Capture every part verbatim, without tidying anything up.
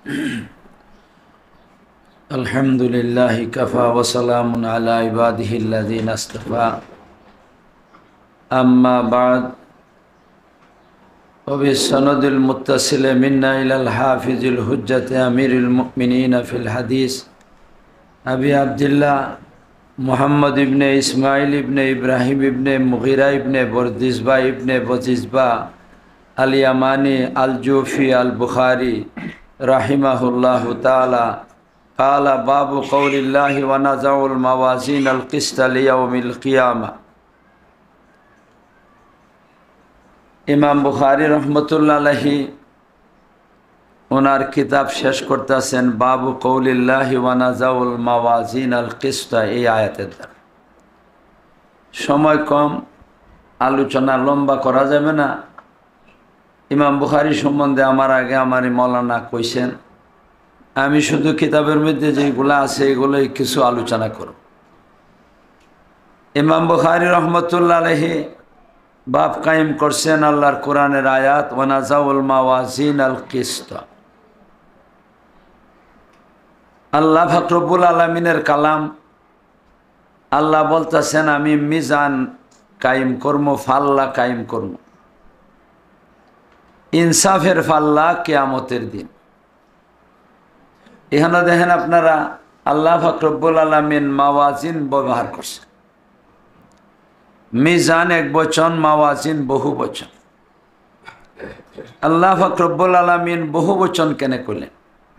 আলহামদুলিল্লাহি কাফা ওয়া সালামুন আলা ইবাদিহিল্লাযিনা ইসতাফা আম্মা বা'দ ওয়া বিসনাদিল মুত্তাসিল মিন্না ইলাল হাফিজিল হুজ্জাতি আমিরুল মুমিনিন ফিল হাদিস আবি আব্দুল্লাহ মুহাম্মদ ইবনে ইসমাইল ইবনে ইব্রাহিম ইবনে মুগিরা ইবনে বরদিসবা ইবনে বজিজবা আল ইয়ামানি আল জুফি আল বুখারি রাহিমাহুল্লাহু তাআলা قال باب قول الله ونزع الموازين القسط ليوم القيامة ইমাম বুখারী রহমতুল্লাহ আলাইহি ওনার কিতাব শেষ করতেছেন বাবু কৌলিল্লাহি ওয়া নাযাউল মাওয়াজিন আল কিসত। এই আয়াতের দ্বারা সময় কম, আলোচনা লম্বা করা যাবে না। ইমাম বুখারী সম্বন্ধে আমার আগে আমারই মৌলানা কইছেন, আমি শুধু কিতাবের মধ্যে যেগুলো আছে এগুলোই কিছু আলোচনা করব। ইমাম বুখারী রহমতুল্লাহ আলাইহি বাব কায়েম করছেন আল্লাহর কোরআনের আয়াত ওয়া নাযাউল মাওয়াজিন আল কিসত। আল্লাহ পাক রব্বুল আলামিনের কালাম। আল্লাহ বলতেছেন আমি মিজান কায়েম করব, ফাল্লা কায়েম করব, ইনসাফের ফাল্লা কিয়ামতের দিন। এখানে দেখেন আপনারা আল্লাহ পাক রব্বুল আলামিন মাওয়াজিন ব্যবহার করছে। মিজান এক বচন, মাওয়াজিন বহু বচন। আল্লাহ পাক রব্বুল আলামিন বহু বচন কেন করলেন?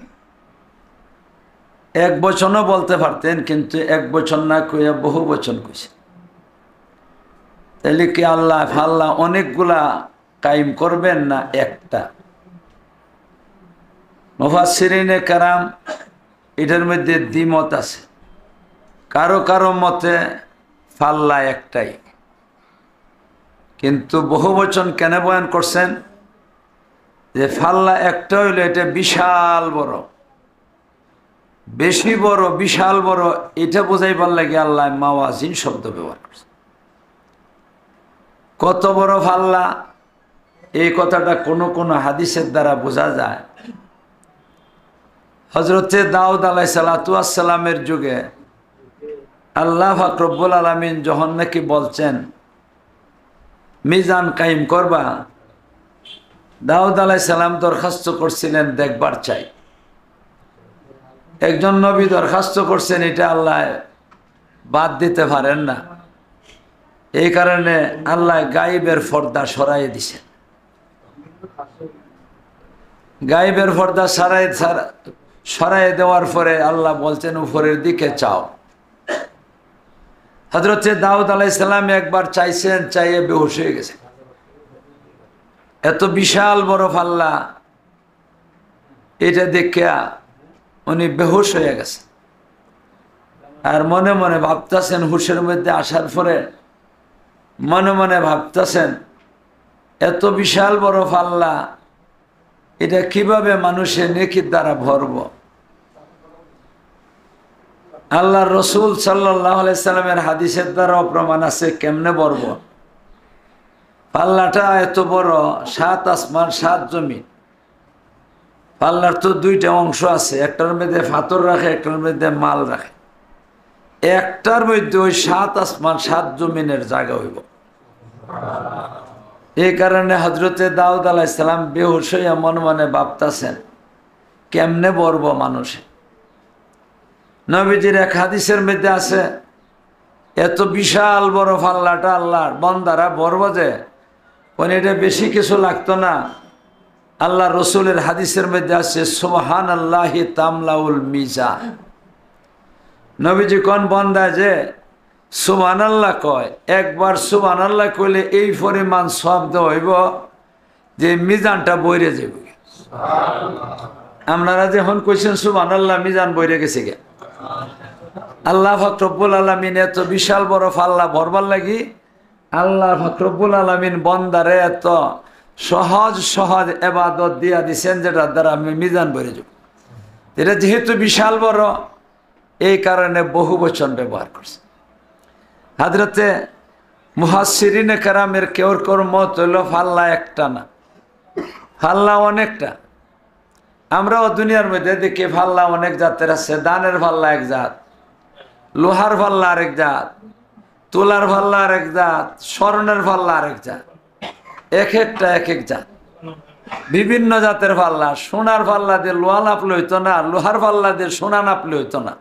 এক বচনও বলতে পারতেন, কিন্তু এক বচন না কইয়া বহু বচন কইছে। তাহলে কি আল্লাহ আল্লাহ অনেকগুলা কায়েম করবেন না একটা? মুফাসসিরিনে কেরাম এটার মধ্যে দ্বিমত আছে। কারো কারো মতে ফাল্লা একটাই, কিন্তু বহু বচন কেন বয়ান করছেন? যে ফাল্লা একটা হইলে এটা বিশাল বড়, বেশি বড়, বিশাল বড়, এটা বোঝাইবার লাগে আল্লাহ মাওয়াজিন শব্দ ব্যবহার করছে। কত বড় ফাল্লা এই কথাটা কোন কোন হাদিসের দ্বারা বোঝা যায়। হযরতে দাউদ আলাইহিস সালাতু ওয়াস সালামের যুগে আল্লাহ পাক রব্বুল আলামিন যখন নাকি বলছেন মিজান কায়েম করবা, দাউদ আলাইহিস সালাম দরখাস্ত করছিলেন দেখবার চাই। একজন নবী দরখাস্ত করছেন, এটা আল্লাহ বাদ দিতে পারেন না। এই কারণে আল্লাহ গায়েবের পর্দা সরাইয়ে দিছেন। গায়েবের পর্দা সরাই সরাই দেওয়ার পরে আল্লাহ বলছেন উপরের দিকে চাও। হযরতে দাউদ আলাইহিস সালাম একবার চাইছেন, চাইয়ে বেহুশ হয়ে গেছে। এত বিশাল বড় পাল্লা, এটা দেখে উনি বেহুশ হয়ে গেছে। আর মনে মনে ভাবতেছেন, হুশের মধ্যে আসার পরে মনে মনে ভাবতেছেন এত বিশাল বড় পাল্লা, এটা কিভাবে মানুষের নেকির দ্বারা ভরব? আল্লাহর রসুল সাল্লাল্লাহু আলাইহি সাল্লামের হাদিসের দ্বারা প্রমাণ আছে কেমনে ভরব। পাল্লাটা এত বড়, সাত আসমান সাত জমিন। পাল্লার তো দুইটা অংশ আছে, একটার মধ্যে পাথর রাখে, একটার মধ্যে মাল রাখে। একটার মধ্যে ওই সাত আসমান সাত জমিনের জায়গা হইব। এই কারণে হযরতে দাউদ আলাইহিস সালাম বেহুশ হইয়া মনে মনে ভাবতেছেন কেমনে বলব মানুষে। নবীজির এক হাদিসের মধ্যে আছে এত বিশাল বড় পাল্লাটা আল্লাহর বান্দারা বলব যে কোন এটা বেশি কিছু লাগতো না। আল্লাহ রসুলের হাদিসের মধ্যে আছে সুবহানাল্লাহি তামলাউল মিজান। নবীজি কোন বান্দা যে সুবহানাল্লাহ কয়, একবার সুবহানাল্লাহ কইলে এই পরিমাণ শব্দ হইব যে মিজানটা বইরে যাবে। আপনারা যখন কইছেন সুবহানাল্লাহ, মিজান বইরে গেছে গে। আল্লাহ পাক রব্বুল আলামিন এত বিশাল বড় পাল্লা ভরবার লাগি আল্লাহ পাক রব্বুল আলামিন বান্দারে এত সহজ সহজ ইবাদত দিয়া দিছেন, যেটার দ্বারা আমি মিজান বইরে যাব। এটা যেহেতু বিশাল বড়, এই কারণে বহু বচন ব্যবহার করছে। হযরতে মুফাসসিরিনে কেরামের কেউর কেউর মত হইল পাল্লা একটা না, পাল্লা অনেকটা। আমরাও দুনিয়ার মধ্যে দেখি ফাল্লা অনেক জাতের আছে। দানের ফাল্লা এক জাত, লোহার ফাল্লা আরেক জাত, তুলার ফাল্লা আরেক জাত, স্বর্ণের ফাল্লা আরেক জাত, এক একটা এক এক জাত, বিভিন্ন জাতের ফাল্লা। সোনার ফাল্লা দিয়ে লোহা নাপলে হইতো না, লোহার ফাল্লা দিয়ে সোনা নাপলে হইতো না,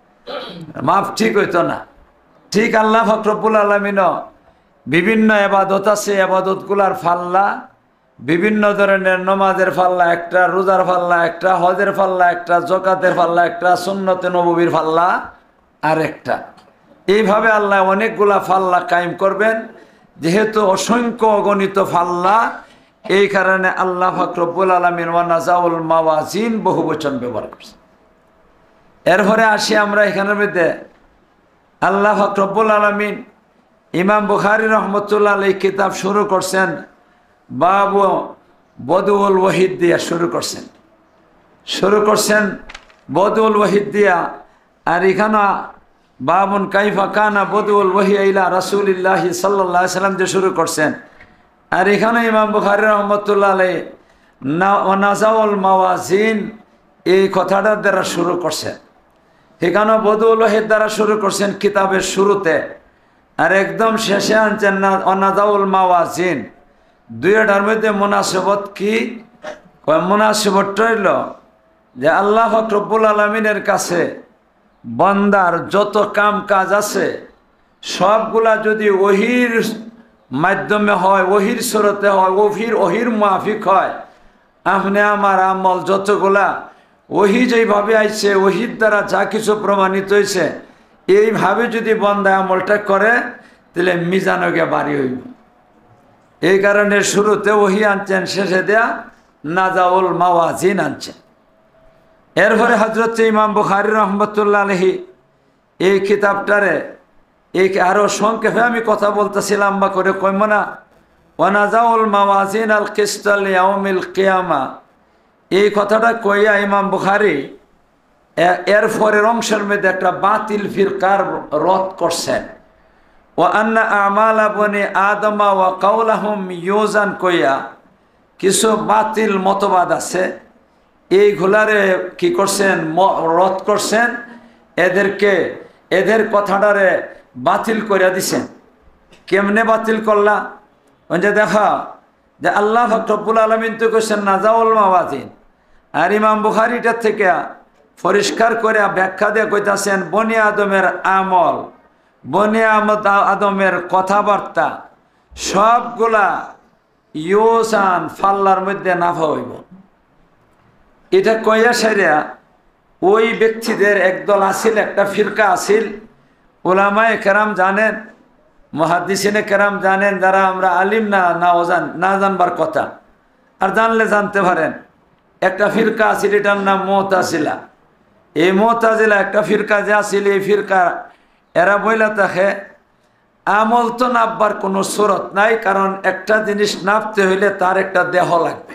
মাপ ঠিক হইতো না। ঠিক আল্লাহ পাক রব্বুল আলামিনও বিভিন্ন এবাদত আছে, এবাদত গুলার ফাল্লা বিভিন্ন ধরনের। নমাজের ফাল্লা একটা, রোজার ফাল্লা একটা, হজের ফাল্লা একটা, জকাতের ফাল্লা একটা, সুন্নতে নববীর ফাল্লা আর একটা। এইভাবে আল্লাহ অনেকগুলা ফাল্লা কায়েম করবেন। যেহেতু অসংখ্য অগণিত ফাল্লা, এই কারণে আল্লাহ পাক রব্বুল আলামিন ওয়া নাযাউল মাওয়াজিন বহু বচন ব্যবহার করছে। এরপরে আসি আমরা এখানের মধ্যে আল্লাহ পাক রব্বুল আলামিন ইমাম বুখারী রহমতুল্লাহ আলাইহি কিতাব শুরু করছেন, বাবু বদউল ওয়াহিদ দিয়া শুরু করছেন শুরু করছেন বদউল ওয়াহিদ দিয়া। আর এখানে বাবুন কাইফা কানা বদউল ওয়াহি ইলা রাসূলিল্লাহি সাল্লাল্লাহু আলাইহি সাল্লাম দিয়ে শুরু করছেন। আর এখানে ইমাম বুখারী রহমতুল্লাহ আলাইহি নাযাউল মাওয়াজিন এই কথাটার দ্বারা শুরু করছেন। এখানে বদউল ওয়াহিদ দ্বারা শুরু করছেন কিতাবের শুরুতে, আর একদম শেষে আনছেন না নাযাউল মাওয়াজিন। দুইটার মধ্যে মুনাসিবত কি? মুনাসিবতটা হইল যে আল্লাহ পাক রব্বুল আলামিনের কাছে বান্দার যত কাম কাজ আছে সবগুলা যদি ওহির মাধ্যমে হয়, ওহির সুরতে হয়, ওহির ওহির মাফিক হয়, আপনি আমার আমল যতগুলা ওহি যেইভাবে আইছে, ওহির দ্বারা যা কিছু প্রমাণিত হয়েছে, এইভাবে যদি বান্দা আমলটা করে তাহলে মিজানকে বাড়ি হইব। এই কারণে শুরুতে ওহি আনছেন, শেষে দেয়া নাযাউল মাওয়াজিন আনছেন। এরপরে হযরত ইমাম বুখারী রহমতুল্লাহ আলাইহি এই কিতাবটারে এই আরো সংক্ষেপে আমি কথা বলতেছিলাম বা করে কইম না। ওয়া নাযাউল মাওয়াজিন আল কিসত লিয়াউমিল কিয়ামা, এই কথাটা কইয়া ইমাম বুখারী এর পরের অংশের মধ্যে একটা বাতিল ফিরকার রদ করছেন। ও আন্না আমালা বনি আদমা ওয়া কাউলাহুম ইউজান কইয়া কিছু বাতিল মতবাদ আছে, এইগুলারে কি করছেন? রদ করছেন। এদেরকে এদের কথাটারে বাতিল করিয়া দিছেন। কেমনে বাতিল করলা? যে দেখা যে আল্লাহ পাক রব্বুল আলামিন তো কইছেন নাযাউল মাওয়াজিন, আর ইমাম বুখারীটার থেকে পরিষ্কার করে ব্যাখ্যা দিয়ে কইতাছেন বনি আদমের আমল, বনি আদমের কথাবার্তা সবগুলা ইউসান ফাল্লার মধ্যে নাফা হইব। এটা কইয়া সাইরা ওই ব্যক্তিদের একদল আসিল, একটা ফিরকা আসিল। উলামায়ে কেরাম জানেন, মুহাদ্দিসিনে কেরাম জানেন, যারা আমরা আলিম না না জান না জানবার কথা, আর জানলে জানতে পারেন। একটা ফিরকা আসিল, এটার নাম মুতাজিলা। এই মুতাজিলা একটা ফিরকা যে আসিল, এই ফিরকা এরা বইলা থাকে আমল তো নাপবার কোনো সুরত নাই, কারণ একটা জিনিস নাপতে হইলে তার একটা দেহ লাগবে।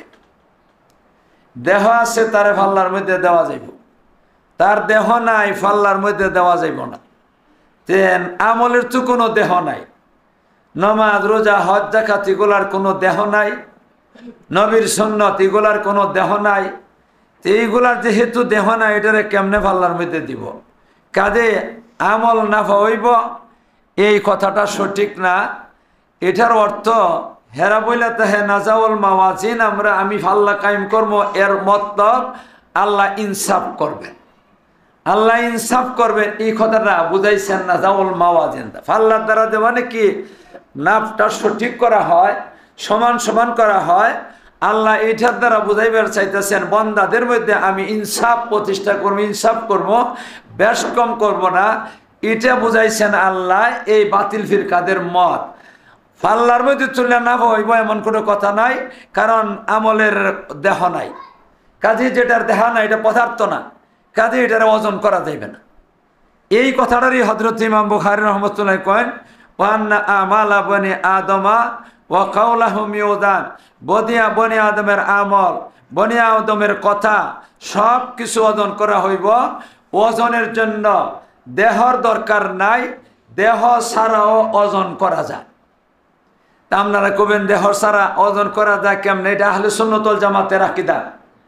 দেহ আছে তারে ফাল্লার মধ্যে দেওয়া যাইব, তার দেহ নাই ফাল্লার মধ্যে দেওয়া যাইব না। তেন আমলের তো কোনো দেহ নাই, নমাজ রোজা হজ যাকাত এগুলার কোনো দেহ নাই, নবীর সুন্নত এগুলার কোনো দেহ নাই। এইগুলার যেহেতু দেহ নাই, এটারে কেমনে ফাল্লার মধ্যে দিব? কাজে আমল নাফা হইব, এই কথাটা সঠিক না। এটার অর্থ হেরা বইলা তাহে নাযাউল মাওয়াজিন, আমরা আমি ফাল্লা কায়েম করবো, এর মতলব আল্লাহ ইনসাফ করবেন, আল্লাহ ইনসাফ করবেন। এই কথাটা বুঝাইছেন নাযাউল মাওয়াজিন। ফাল্লার দ্বারা যে মানে কি নাফটা সঠিক করা হয়, সমান সমান করা হয়, আল্লাহ এইটার দ্বারা বুঝাইবার চাইতেছেন বান্দাদের মধ্যে আমি ইনসাফ প্রতিষ্ঠা করবো, ইনসাফ করবো, বেশ কম করবো না। এটা বুঝাইছেন আল্লাহ এই বাতিল ফিরকাদের মত। ফাল্লার মধ্যে চলে না হইব এমন কোনো কথা নাই, কারণ আমলের দেহ নাই। কাজে যেটার দেহ নাই এটা পদার্থ না, কাজে এটার ওজন করা যাইবে না। এই কথাটারই হযরত ইমাম বুখারী রহমতুল্লাহ কয়েন ওয়ান্না আমালা বনি আদমা ওয়া কাউলাহুম ইউদান, বদিয়া বনি আদমের আমল, বনি আদমের কথা সব কিছু ওজন করা হইব। ওজনের জন্য দেহর দরকার নাই, দেহ ছাড়াও ওজন করা যায়। তা আপনারা কবেন দেহ ছাড়া ওজন করা যায় কেমনে? এটা আহলে সুন্নাত ওয়াল জামাতের আকীদা।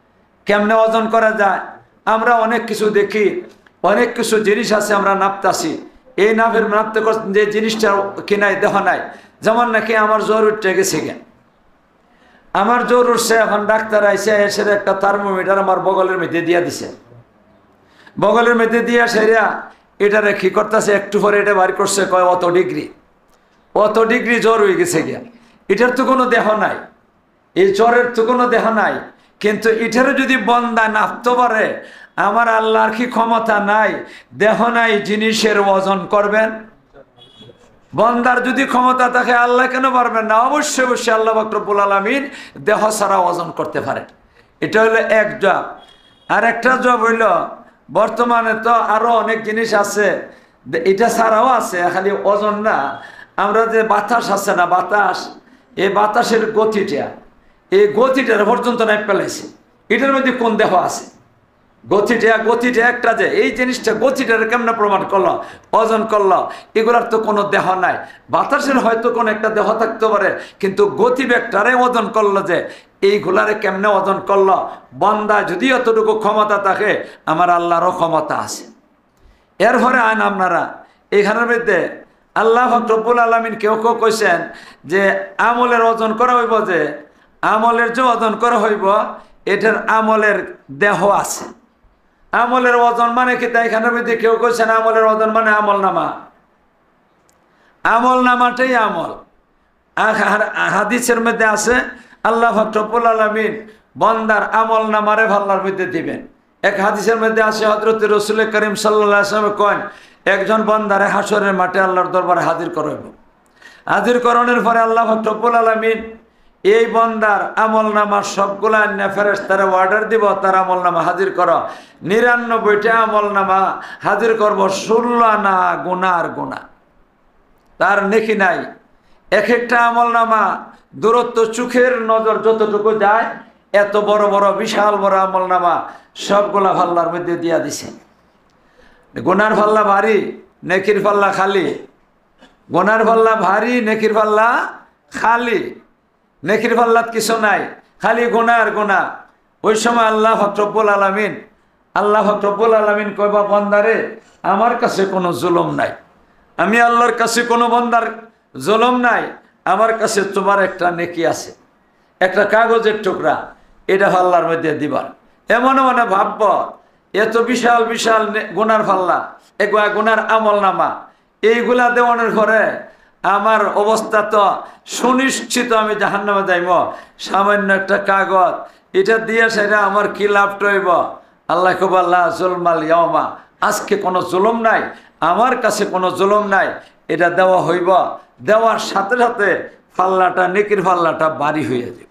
কেমনে ওজন করা যায়? আমরা অনেক কিছু দেখি, অনেক কিছু জিনিস আছে আমরা নাপতাছি, এই নাপের নাপতে যে জিনিসটা কিনাই দেহ নাই। যেমন নাকি আমার জ্বর উঠে গেছে গে, আমার জ্বর উঠছে, এখন ডাক্তার আইসে এসে একটা থার্মোমিটার আমার বগলের মধ্যে দিয়া দিছে, বগলের মধ্যে দিয়া সেরা এটারে কি করতেছে, একটু পরে এটা বার করছে, কয় অত ডিগ্রি, অত ডিগ্রি জ্বর হয়ে গেছে গিয়া। এটার তো কোনো দেহ নাই, এই জ্বরের তো কোনো দেহ নাই, কিন্তু এটারও যদি বন্দা নাপতে পারে, আমার আল্লাহর কি ক্ষমতা নাই দেহ নাই জিনিসের ওজন করবেন? বন্দার যদি ক্ষমতা থাকে আল্লাহ কেন পারবেন না? অবশ্যই অবশ্যই আল্লাহ পাক রব্বুল আলামিন দেহ ছাড়া ওজন করতে পারে। এটা হলো এক জব। আর একটা জব হইল, বর্তমানে তো আরো অনেক জিনিস আছে, এটা ছাড়াও আছে, খালি ওজন না। আমরা যে বাতাস আছে না, বাতাস, এই বাতাসের গতিটা, এই গতিটার পর্যন্ত নাই পেলাইছে, এটার মধ্যে কোন দেহ আছে? গতিটা গতিটা একটা, যে এই জিনিসটা গতিটার কেমনে প্রমাণ করলো, ওজন করলো? এগুলার তো কোনো দেহ নাই। বাতাসের হয়তো কোনো একটা দেহ থাকতে পারে, কিন্তু গতি ব্যাগটারে ওজন করলো, যে এইগুলারে কেমনে ওজন করলো? বান্দা যদি এতটুকু ক্ষমতা থাকে, আমার আল্লাহরও ক্ষমতা আছে। এরপরে আইন আপনারা এখানের মধ্যে আল্লাহ রব্বুল আলামিন কেউ কেউ কইছেন যে আমলের ওজন করা হইব, যে আমলের যে ওজন করা হইব, এটার আমলের দেহ আছে। আমলের ওজন মানে কি? তাই এখানের মধ্যে কেউ কইছেন আমলের ওজন মানে আমল নামা, আমল নামাটাই আমল। হাদিসের মধ্যে আছে আল্লাহ রব্বুল আলামিন বান্দার আমল নামারে ভাল্লার মধ্যে দিবেন। এক হাদিসের মধ্যে আছে হযরত রাসূল করিম সাল্লাল্লাহু আলাইহি ওয়াসাল্লাম কন, একজন বান্দারে হাসরের মাঠে আল্লাহর দরবারে হাজির করাইব। হাজির করানোর পরে আল্লাহ রব্বুল আলামিন এই বান্দার আমল নামা সবগুলা ফেরেশতারে অর্ডার দিব, তার আমল নামা হাজির করো। নিরানব্বইটা আমল নামা হাজির করবো, ষোলো না গুনার গুণা, তার নেকি নাই। এক একটা আমল নামা দূরত্ব চোখের নজর যতটুকু যায়, এত বড় বড় বিশাল বড় আমল নামা সবগুলা পাল্লার মধ্যে দিয়া দিছে। গুনার পাল্লা ভারী, নেকির পাল্লা খালি। গুনার পাল্লা ভারী, নেকির পাল্লা খালি। নেকির পাল্লাত কিছু নাই, খালি গুনার গুনাহ। ওই সময় আল্লাহ রব্বুল আলামিন আল্লাহ রব্বুল আলামিন কইবা, বান্দারে আমার কাছে কোনো জুলুম নাই, আমি আল্লাহর কাছে কোনো বান্দার জুলুম নাই, আমার কাছে তোমার একটা নেকি আছে, একটা কাগজের টুকরা, এটা পাল্লার মধ্যে দিবা। এমন মানে ভাবব, এত বিশাল বিশাল গুনার পাল্লা, এগুলা গুনার আমল নামা, এইগুলা দেওয়ানোর পরে আমার অবস্থা তো সুনিশ্চিত আমি জাহান্নামে যাইব। সামান্য একটা কাগজ, এটা দিয়ে সেটা আমার কি লাভ টইব? আল্লাহ কবাল্লাহ জুলমাল ইয়াওমা, আজকে কোনো জুলুম নাই, আমার কাছে কোনো জুলুম নাই। এটা দেওয়া হইব, দেওয়ার সাথে সাথে পাল্লাটা, নেকির পাল্লাটা ভারী হয়ে যাবে।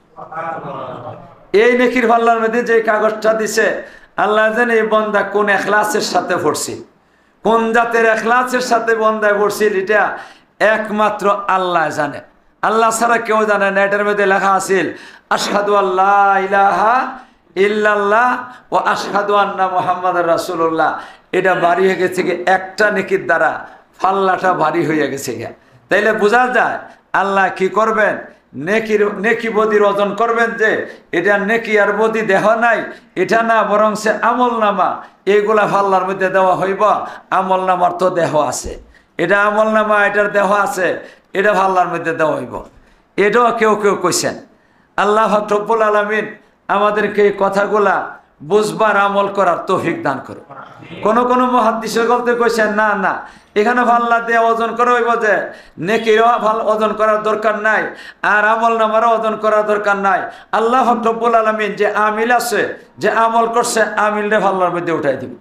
এই নেকির পাল্লার মধ্যে যে কাগজটা দিছে, আল্লাহ জানে এই বন্দা কোন এখলাসের সাথে পড়ছি, কোন জাতের এখলাসের সাথে বন্দায় পড়ছিল, এটা একমাত্র আল্লাহ জানে, আল্লাহ ছাড়া কেউ জানে না। এটার মধ্যে লেখা আছিল আশহাদু আল্লা ইলাহা ইল্লাল্লাহ ও আশহাদু আন্না মুহাম্মাদুর রাসূলুল্লাহ। এটা ভারী হয়ে গেছে কি একটা নেকির দ্বারা, পাল্লাটা ভারী হয়ে গেছে গিয়া। তাইলে বোঝা যায় আল্লাহ কি করবেন, নেকির নেকি বদির ওজন করবেন, যে এটা নেকি আর বদি দেহ নাই, এটা না, বরং সে আমল নামা, এইগুলা পাল্লার মধ্যে দেওয়া হইব। আমল নামার তো দেহ আছে, এটা আমল নামা, এটার দেহ আছে, এটা পাল্লার মধ্যে দেওয়া হইব। এটাও কেউ কেউ কইছেন। আল্লাহ রব্বুল আলামিন আমাদেরকে এই কথাগুলা বুঝবার, আমল করার তৌফিক দান করো। কোন কোন মুহাদ্দিসের বলতে কইছেন না না, এখানে পাল্লা দিয়ে ওজন করা হইব, যে নেকিরও ভাল ওজন করার দরকার নাই, আর আমল নামারও ওজন করার দরকার নাই। আল্লাহ রব্বুল আলামিন যে আমিল আছে, যে আমল করছে, আমিলরে পাল্লার মধ্যে উঠাই দিব।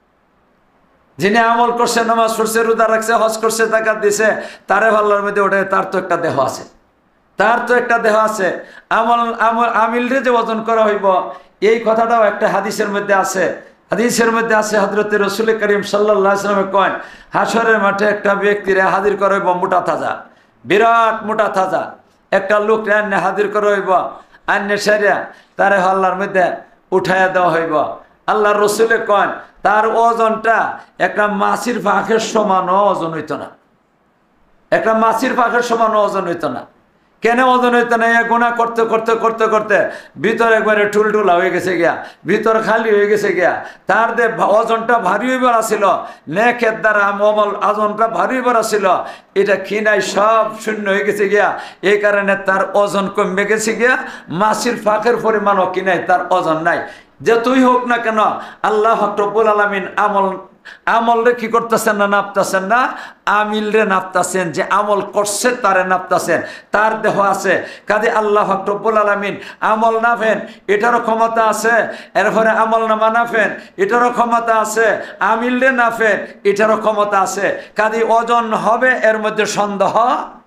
যিনি আমল করছে, নামাজ পড়ছে, রোজা রাখছে, হজ করছে, যাকাত দিছে, তারে পাল্লার মধ্যে উঠে, তার তো একটা দেহ আছে, তার তো একটা দেহ আছে। আমল আমল আমিলরে যে ওজন করা হইব, এই কথাটাও একটা হাদিসের মধ্যে আছে। হাদিসের মধ্যে আছে হযরত রাসূল করিম সাল্লাল্লাহু আলাইহি ওয়াসাল্লাম কয়, হাশরের মাঠে একটা ব্যক্তিরে হাজির করা হইব, মোটা তাজা, বিরাট মোটা তাজা একটা লোক আন্নে হাজির করা হইব। আন্নে সেরা তারে পাল্লার মধ্যে উঠাইয়া দেওয়া হইব। আল্লাহ রসুলে কন, তার ওজনটা একটা মাছির পাখের সমান ওজন হইত না, একটা মাছির পাখের সমান ওজন হইত না। কেন ওজন হইতে না, গুণা করতে করতে করতে করতে ভিতর একবারে ঠুলঠুলা হয়ে গেছে গিয়া, ভিতর খালি হয়ে গেছে গিয়া। তার দে ওজনটা ভারী হইবার আসিল, নেকের দ্বারা আমল ওজনটা ভারী হইবার আসিল, এটা খিনাই সব শূন্য হয়ে গেছে গিয়া। এই কারণে তার ওজন কমে গেছে গিয়া, মাছির ফাঁকের পরিমাণও কিনাই তার ওজন নাই। যে তুই হোক না কেন, আল্লাহ রব্বুল আলামিন আমল আমল রে কি করতেছেন না, নাপতাছেন না, আমিল রে নাপতাছেন। যে আমল করছে তারে নাপতাছেন, তার দেহ আছে। কাজে আল্লাহ রব্বুল আলামিন আমল নাফেন, এটারও ক্ষমতা আছে। এরপরে আমল নামা নাফেন, এটারও ক্ষমতা আছে। আমিল রে নাফেন, এটারও ক্ষমতা আছে। কাজে ওজন হবে, এর মধ্যে সন্দেহ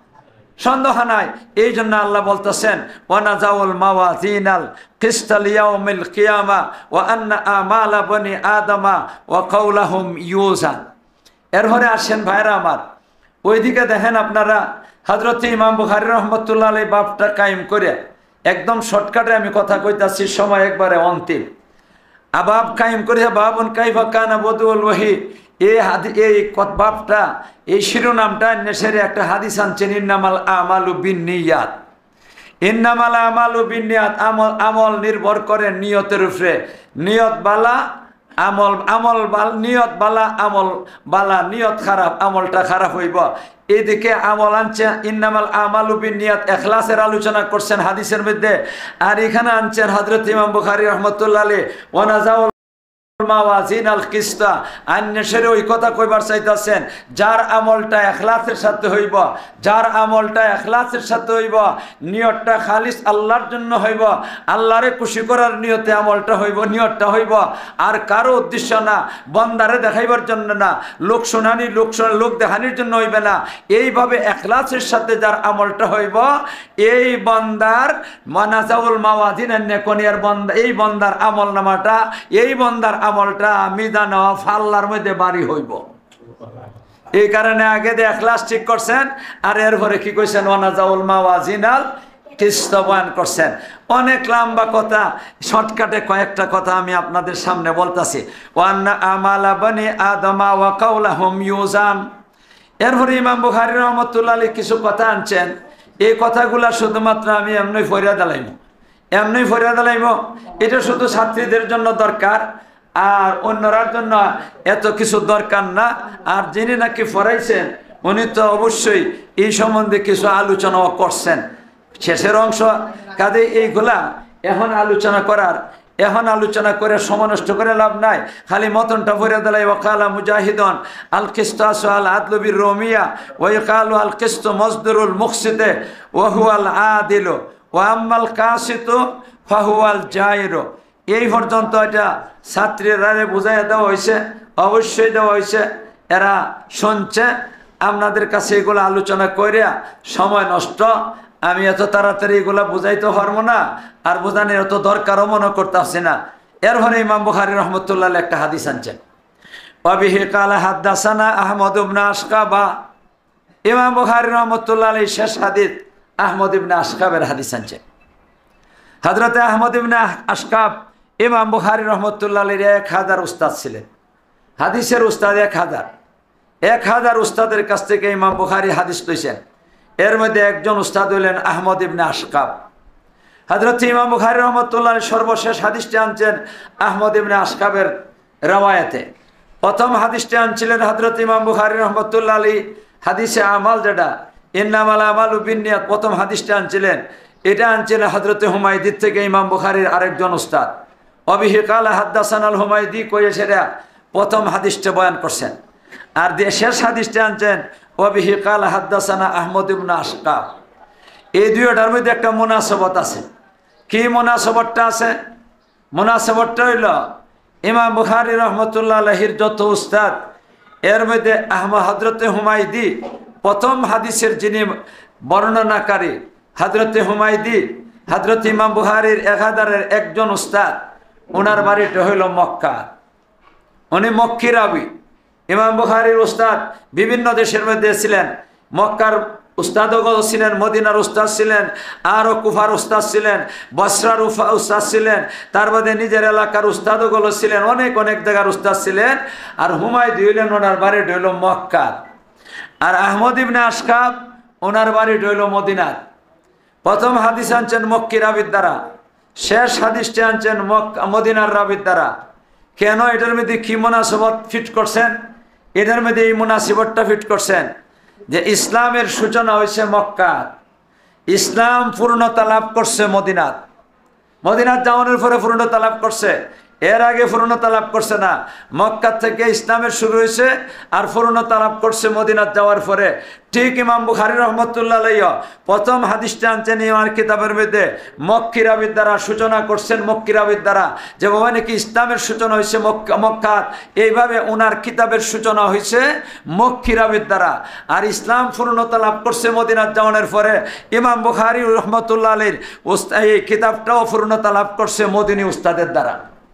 সন্দেহ নাই। এই জন্য আল্লাহ বলতেছেন ওয়ানাজাউল মাওয়াজিনাল কিসতা লিয়াউমিল কিয়ামা ওয়া আন্না আমালা বনি আদমা ওয়া কাওলাহুম ইউজান। এরপরে আসেন ভাইরা আমার, ওইদিকে দেখেন আপনারা হযরত ইমাম বুখারী রাহমাতুল্লাহ আলাইহি বাবটা কায়েম করে, একদম শর্টকাটে আমি কথা কইতাছি, সময় একবারে অন্তিম। আবাব কায়েম করে বাবুন কাইফা কানা বদুল ওয়াহি, এই হাদি এই বাবটা, এই শিরোনামটা নেশারে একটা হাদিস আনছেন, ইন্নামাল আমালু বিন্নিয়াত। ইন্নামাল আমালু বিন্নিয়াত, আমল আমল নির্ভর করে নিয়তের উপরে। নিয়ত বালা আমল, আমল বাল নিয়ত বালা আমল বালা, নিয়ত খারাপ আমলটা খারাপ হইব। এদিকে আমল আনছে ইন্নামাল আমালু বিন্নিয়াত, ইখলাসের আলোচনা করছেন হাদিসের মধ্যে। আর এখানে আনছেন হযরত ইমাম বুখারী রাহমাতুল্লাহ আলাইহি ওয়ানাজাউল মাওয়াজিনাল কিসতা, আন্নেশরে ওই কথা কইবার চাইতাছেন, যার আমলটা ইখলাসের সাথে হইব, যার আমলটা ইখলাসের সাথে হইব, নিয়তটা খালিস আল্লাহর জন্য হইব, আল্লাহরে খুশি করার নিয়তে আমলটা হইব, নিয়তটা হইব, আর কারো উদ্দেশ্য না, বন্দারে দেখাইবার জন্য না, লোক শুনানি লোক লোক দেখানির জন্য হইবে না। এইভাবে ইখলাসের সাথে যার আমলটা হইব, এই বন্দার মানাজাউল মাওয়াজিন আন্নেকনিয়ার বন্দা, এই বন্দার আমল নামাটা, এই বন্দার আমলটা মিজান ফাল্লার মধ্যে বাড়ি হইব। এই কারণে আগে দিয়ে ইখলাস ঠিক করছেন, আর এরপরে কি কইছেন ওয়ানাজাউল মাওয়াজিনাল কিসত বয়ান করছেন। অনেক লম্বা কথা, শর্টকাটে কয়েকটা কথা আমি আপনাদের সামনে বলতাছি। ওয়ান্না আমালা বনি আদমা ওয়া কাওলাহুম ইউজান। এরপরে ইমাম বুখারী রাহমাতুল্লাহ আলাইহি কিছু কথা আনছেন। এই কথাগুলা শুধুমাত্র আমি এমনি ফরিয়া দালাইমু, এমনি ফরিয়া দালাইমু। এটা শুধু ছাত্রীদের জন্য দরকার, আর অন্যরার জন্য এত কিছু দরকার না। আর যিনি নাকি ফরাইছেন উনি তো অবশ্যই এই সম্বন্ধে কিছু আলোচনাও করছেন শেষের অংশ। কাজে এইগুলা এখন আলোচনা করার, এখন আলোচনা করে সময় নষ্ট করে লাভ নাই। খালি মতনটা ভরে দিলাই ওয়াকালা মুজাহিদন আল কিসতাস আল আদলু বির রুমিয়া ওয়া ইয়াকালু আল কিস্তু মসদরুল মুকসিদে ওয়া হুয়াল আদিলু ওয়া আম্মাল কাসিতু ফাহুয়াল জায়রু। এই পর্যন্ত এটা ছাত্রীরা বুঝাইয়া দেওয়া হয়েছে, অবশ্যই দেওয়া হয়েছে, এরা শুনছে। আপনাদের কাছে এগুলো আলোচনা করিয়া সময় নষ্ট, আমি এত তাড়াতাড়ি এগুলা বুঝাইতে পারবো না, আর বোঝানোর এত দরকারও মনে করতেছি না। এরপরে ইমাম বুখারী রাহমাতুল্লাহ আলাইহি একটা হাদিস আনছেন, ওয়াবিহি কালা হাদাসানা আহমদ ইবনে আশকাবা। ইমাম বুখারী রাহমাতুল্লাহ আলাইহি শেষ হাদিস আহমদ ইবনে আশকাবের হাদিস আনছেন। হযরতে আহমদ ইবনে আশকাব ইমাম বুখারী রাহমাতুল্লাহ আলাইহির এক হাজার উস্তাদ ছিলেন, হাদিসের উস্তাদ এক হাজার এক হাজার উস্তাদের কাছ থেকে ইমাম বুখারী হাদিস লইছেন। এর মধ্যে একজন উস্তাদ হইলেন আহমদ ইবনে আশকাব। হযরত ইমাম বুখারী রাহমাতুল্লাহ আলাইহি সর্বশেষ হাদিসটি আনছেন আহমদ ইবনে আশকাবের রওয়ায়াতে। প্রথম হাদিসটি আনছিলেন হযরত ইমাম বুখারী রাহমাতুল্লাহ আলাইহি হাদিসে আমাল, যেটা ইন্নামাল আমালু বিন্নিয়াত, প্রথম হাদিসটি আনছিলেন। এটা আনছিলেন হযরত হুমায়দি থেকে ইমাম বুখারীর আরেকজন উস্তাদ। ওয়াবিহি কালা হাদাসানাল হুমায়দি কয়ে সেটা প্রথম হাদিসটা বয়ান করছেন। আর যে শেষ হাদিসটা আনছেন ওয়াবিহি কালা হাদাসানা আহমদ ইবনে আশকাব। এই দুইটার মধ্যে একটা মুনাসাবাত আছে। কি মুনাসাবাতটা আছে? মুনাসাবাতটা হইল ইমাম বুখারী রাহমাতুল্লাহ আলাইহির যত উস্তাদ, এর মধ্যে আহমদ হযরতে হুমায়দি প্রথম হাদিসের যিনি বর্ণনাকারী, হযরতে হুমায়দি হযরত ইমাম বুখারীর এক হাজারের একজন উস্তাদ। ওনার বাড়িটা হইল মক্কা, উনি মক্কি রাবি। ইমাম বুখারীর উস্তাদ বিভিন্ন দেশের মধ্যে ছিলেন, মক্কার উস্তাদও ছিলেন, মদিনার উস্তাদ ছিলেন, আরও কুফার উস্তাদ ছিলেন, বসরার উস্তাদ ছিলেন, তার মধ্যে নিজের এলাকার উস্তাদগুলো ছিলেন, অনেক অনেক জায়গার উস্তাদ ছিলেন। আর হুমায়দি হইলেন ওনার বাড়িটা হইল মক্কা। আর আহমদ ইবনে আশকাব ওনার বাড়িটা হইল মদিনার। প্রথম হাদিস আনছেন মক্কি রাবির দ্বারা, শেষ হাদিসটি আনছেন মদিনার রাবির দ্বারা। কেন এটার মধ্যে কি মুনাসিবত ফিট করছেন? এটার মধ্যে এই মুনাসিবতটা ফিট করছেন যে ইসলামের সূচনা হয়েছে মক্কা, ইসলাম পূর্ণতা লাভ করছে মদিনাত। মদিনাত যাওয়ানোর পরে পূর্ণতা লাভ করছে, এর আগে পূর্ণতা লাভ করছে না। মক্কা থেকে ইসলামের শুরু হয়েছে আর পূর্ণতা লাভ করছে মদিনাত যাওয়ার পরে। ঠিক ইমাম বুখারী রহমতুল্লাহ আলাইহি প্রথম হাদিসটা আনছেন ইমার কিতাবের মধ্যে মক্কি রাবির দ্বারা, সূচনা করছেন মক্কি রাবির দ্বারা, যে বাবা নাকি ইসলামের সূচনা হয়েছে মক্কা মক্কাত। এইভাবে ওনার কিতাবের সূচনা হয়েছে মক্কি রাবির দ্বারা, আর ইসলাম পূর্ণতা লাভ করছে মদিনাত যাওয়ানোর পরে। ইমাম বুখারী রহমতুল্লাহ আলাইহির এই কিতাবটাও পূর্ণতা লাভ করছে মদিনী উস্তাদের দ্বারা।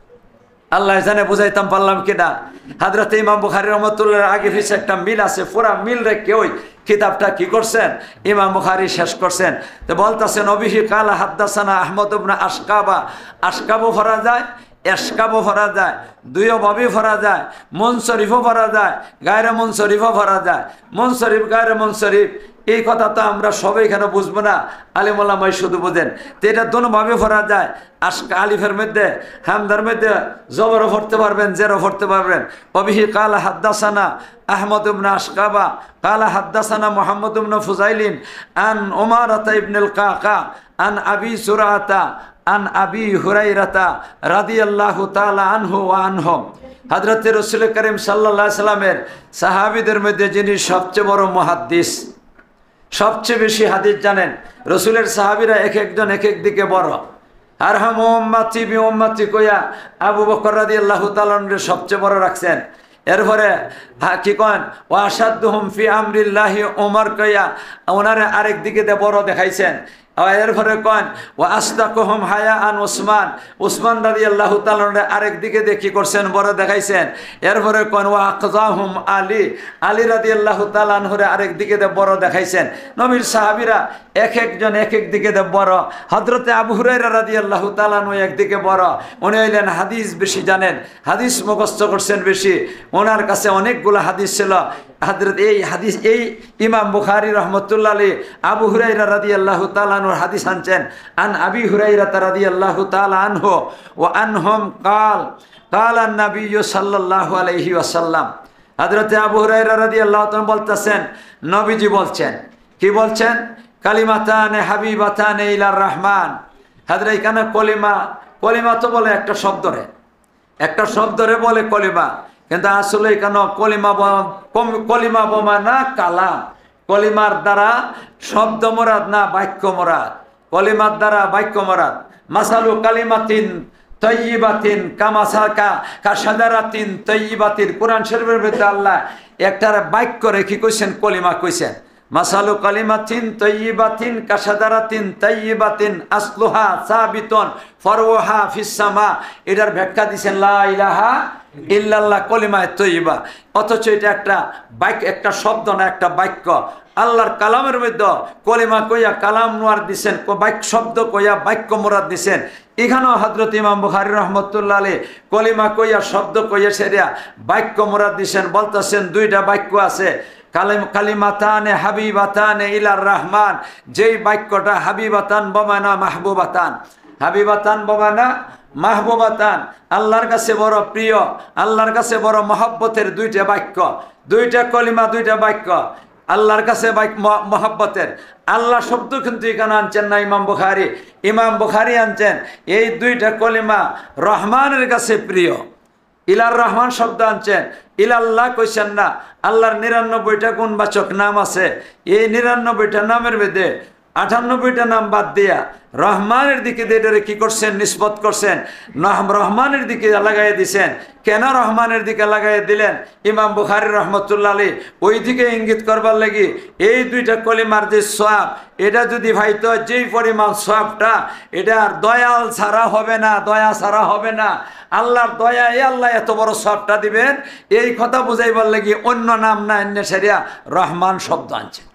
আল্লাহ জানে বুঝাইতাম পারলাম কিনা। হযরত ইমাম বুখারী রহমতুল্লাহর আগে পিছে একটা মিল আছে, পুরা মিল রেখে ওই কিতাবটা কি করছেন ইমাম বুখারী শেষ করছেন। তো বলতেছেন অবিহি কালা হাদ্দাসানা আহমদ ইবনে আশকাবা, আশকাবও পড়া যায়, এশকাবও পড়া যায়, দুইও ভাবে পড়া যায়, মুনসরিফও পড়া যায়, গায়রে মুনসরিফও পড়া যায়। মুনসরিফ গায়রে মুনসরিফ এই কথা তো আমরা সবাই এখানে বুঝবো না, আলিম ওলামাই শুধু বোঝেন। তো এটা দোনোভাবে পড়া যায়। আশকা আলিফের মধ্যে হামদার মধ্যে জবরও পড়তে পারবেন, জেরও পড়তে পারবেন। অবিহি কালা হাদ্দাসানা আহমদ ইবনে আশকাবা কালা হাদ্দাসানা মুহাম্মদ ইবনে ফুজাইলিন আন উমারাতা ইবনুল কাকা আন আবি সুরাতা আন আবি হুরাইরাতা রাদিয়াল্লাহু তাআলা আনহু ওয়া আনহুম। হযরত রাসূল করিম সাল্লাল্লাহু আলাইহি সাল্লামের সাহাবীদের মধ্যে যিনি সবচেয়ে বড় মুহাদ্দিস, সবচেয়ে বেশি হাদিস জানেন, রসুলের সাহাবীরা এক একজন এক এক দিকে বড়। আর হাম উম্মতি বি উম্মতি কইয়া আবু বকর রাদিয়াল্লাহু তাআলা আনহু সবচেয়ে বড় রাখছেন। এরপরে কি কন ওয়া আশাদুহুম ফি আমরিল্লাহি ওমর কইয়া ওনারে আরেক দিকে বড় দেখাইছেন। এরপরে কন ও আস্তাকুহুম হায়া আন ওসমান, ওসমান রাদিয়াল্লাহু তাআলা আরেক দিকে দেখি করছেন, বড় দেখাইছেন। এরপরে কন ও আকজাহুম আলী, আলী রাদিয়াল্লাহু তাআলা আনহুরে আরেক দিকে বড় দেখাইছেন। নবীর সাহাবীরা এক একজন এক এক দিকে বড়। হযরতে আবু হুরায়রা রাদিয়াল্লাহু তাআলা আনহু একদিকে বড়, উনি হইলেন হাদিস বেশি জানেন, হাদিস মুখস্থ করছেন বেশি, ওনার কাছে অনেকগুলো হাদিস ছিল। হযরত এই হাদিস এই ইমাম বুখারী রাহমাতুল্লাহ আলাইহি আবু হুরায়রা রাদিয়াল্লাহু তাআলা আনহুর হাদিস আনছেন। আন আবি হুরায়রা রাদিয়াল্লাহু তাআলা আনহু ওয়া আনহুম قال قال النبي সাল্লাল্লাহু আলাইহি ওয়াসাল্লাম। হযরত আবু হুরায়রা রাদিয়াল্লাহু তাআলা বলতেছেন, নবীজি বলছেন, কি বলছেন? কালিমাতানে হাবিবাতানে ইলার রহমান। হযরত এখানে কলিমা, কলিমা তো বলে একটা শব্দরে, একটা শব্দরে বলে কলিমা, কিন্তু আসলে এখানে কলিমা কলিমা বোমা না কালাম। কলিমার দ্বারা শব্দ মোরাদ না বাক্য মোরাদ, কলিমার দ্বারা বাক্য মোরাদ। মাসালু কালিমাতিন তয়্যিবাতিন কামাসাকা কাশাজারাতিন তয়্যিবাতিন। কোরআন শরীফের ভিতরে আল্লাহ একটার বাক্য রেখে কইছেন, কলিমা কইছেন। মাসালু কালিমাতিন তয়্যিবাতিন কাশাজারাতিন তয়্যিবাতিন আসলুহা সাবিতুন ফারউহা ফিস সামা। এটার ব্যাখ্যা দিয়েছেন লা ইলাহা ইল্লাল্লাহ কলিমায়ে তয়্যিবা। অথচ এটা একটা বাক্য, একটা শব্দ না, একটা বাক্য। আল্লাহর কালামের মধ্যে কলিমা কইয়া কালাম নোয়ার দিছেন, বাক্য শব্দ কইয়া বাক্য মোরাদ দিছেন। এখানেও হযরত ইমাম বুখারী রাহমাতুল্লাহ আলাইহি কলিমা কইয়া শব্দ কইয়া সেরা বাক্য মোরাদ দিছেন। বলতেছেন দুইটা বাক্য আছে, কালিমাতানে হাবিবাতানে ইলার রহমান। যেই বাক্যটা হাবিবাতান বমানা মাহবুবাতান, হাবিবাতান বমানা মাহবুবাতান, আল্লাহর কাছে বড় প্রিয়, আল্লাহর কাছে বড় মহব্বতের দুইটা বাক্য, দুইটা কলিমা, দুইটা বাক্য আল্লাহর কাছে মহব্বতের। আল্লাহ শব্দ কিন্তু এখানে আনছেন না ইমাম বুখারী, ইমাম বুখারী আনছেন এই দুইটা কলিমা রহমানের কাছে প্রিয়। ইলার রহমান শব্দ আনছেন, ইলাল্লাহ কইছেন না। আল্লাহর নিরানব্বইটা গুণবাচক নাম আছে, এই নিরানব্বইটা নামের মধ্যে আটানব্বইটা নাম বাদ দিয়া রহমানের দিকে এটারে কি করছেন, নিসবত করছেন, রহমানের দিকে লাগাই দিছেন। কেন রহমানের দিকে লাগাই দিলেন? ইমাম বুখারী রাহমাতুল্লাহ আলাইহি ওই দিকে ইঙ্গিত করবার লাগি এই দুইটা কলিমার যে সওয়াব, এটা যদি ভাইতো যেই পরিমাণ সওয়াবটা, এটা আর দয়াল ছাড়া হবে না, দয়া ছাড়া হবে না। আল্লাহর দয়া, এই আল্লাহ এত বড় সওয়াবটা দিবেন, এই কথা বুঝাইবার লাগি অন্য নাম না এনে সেরিয়া রহমান শব্দ আনছে।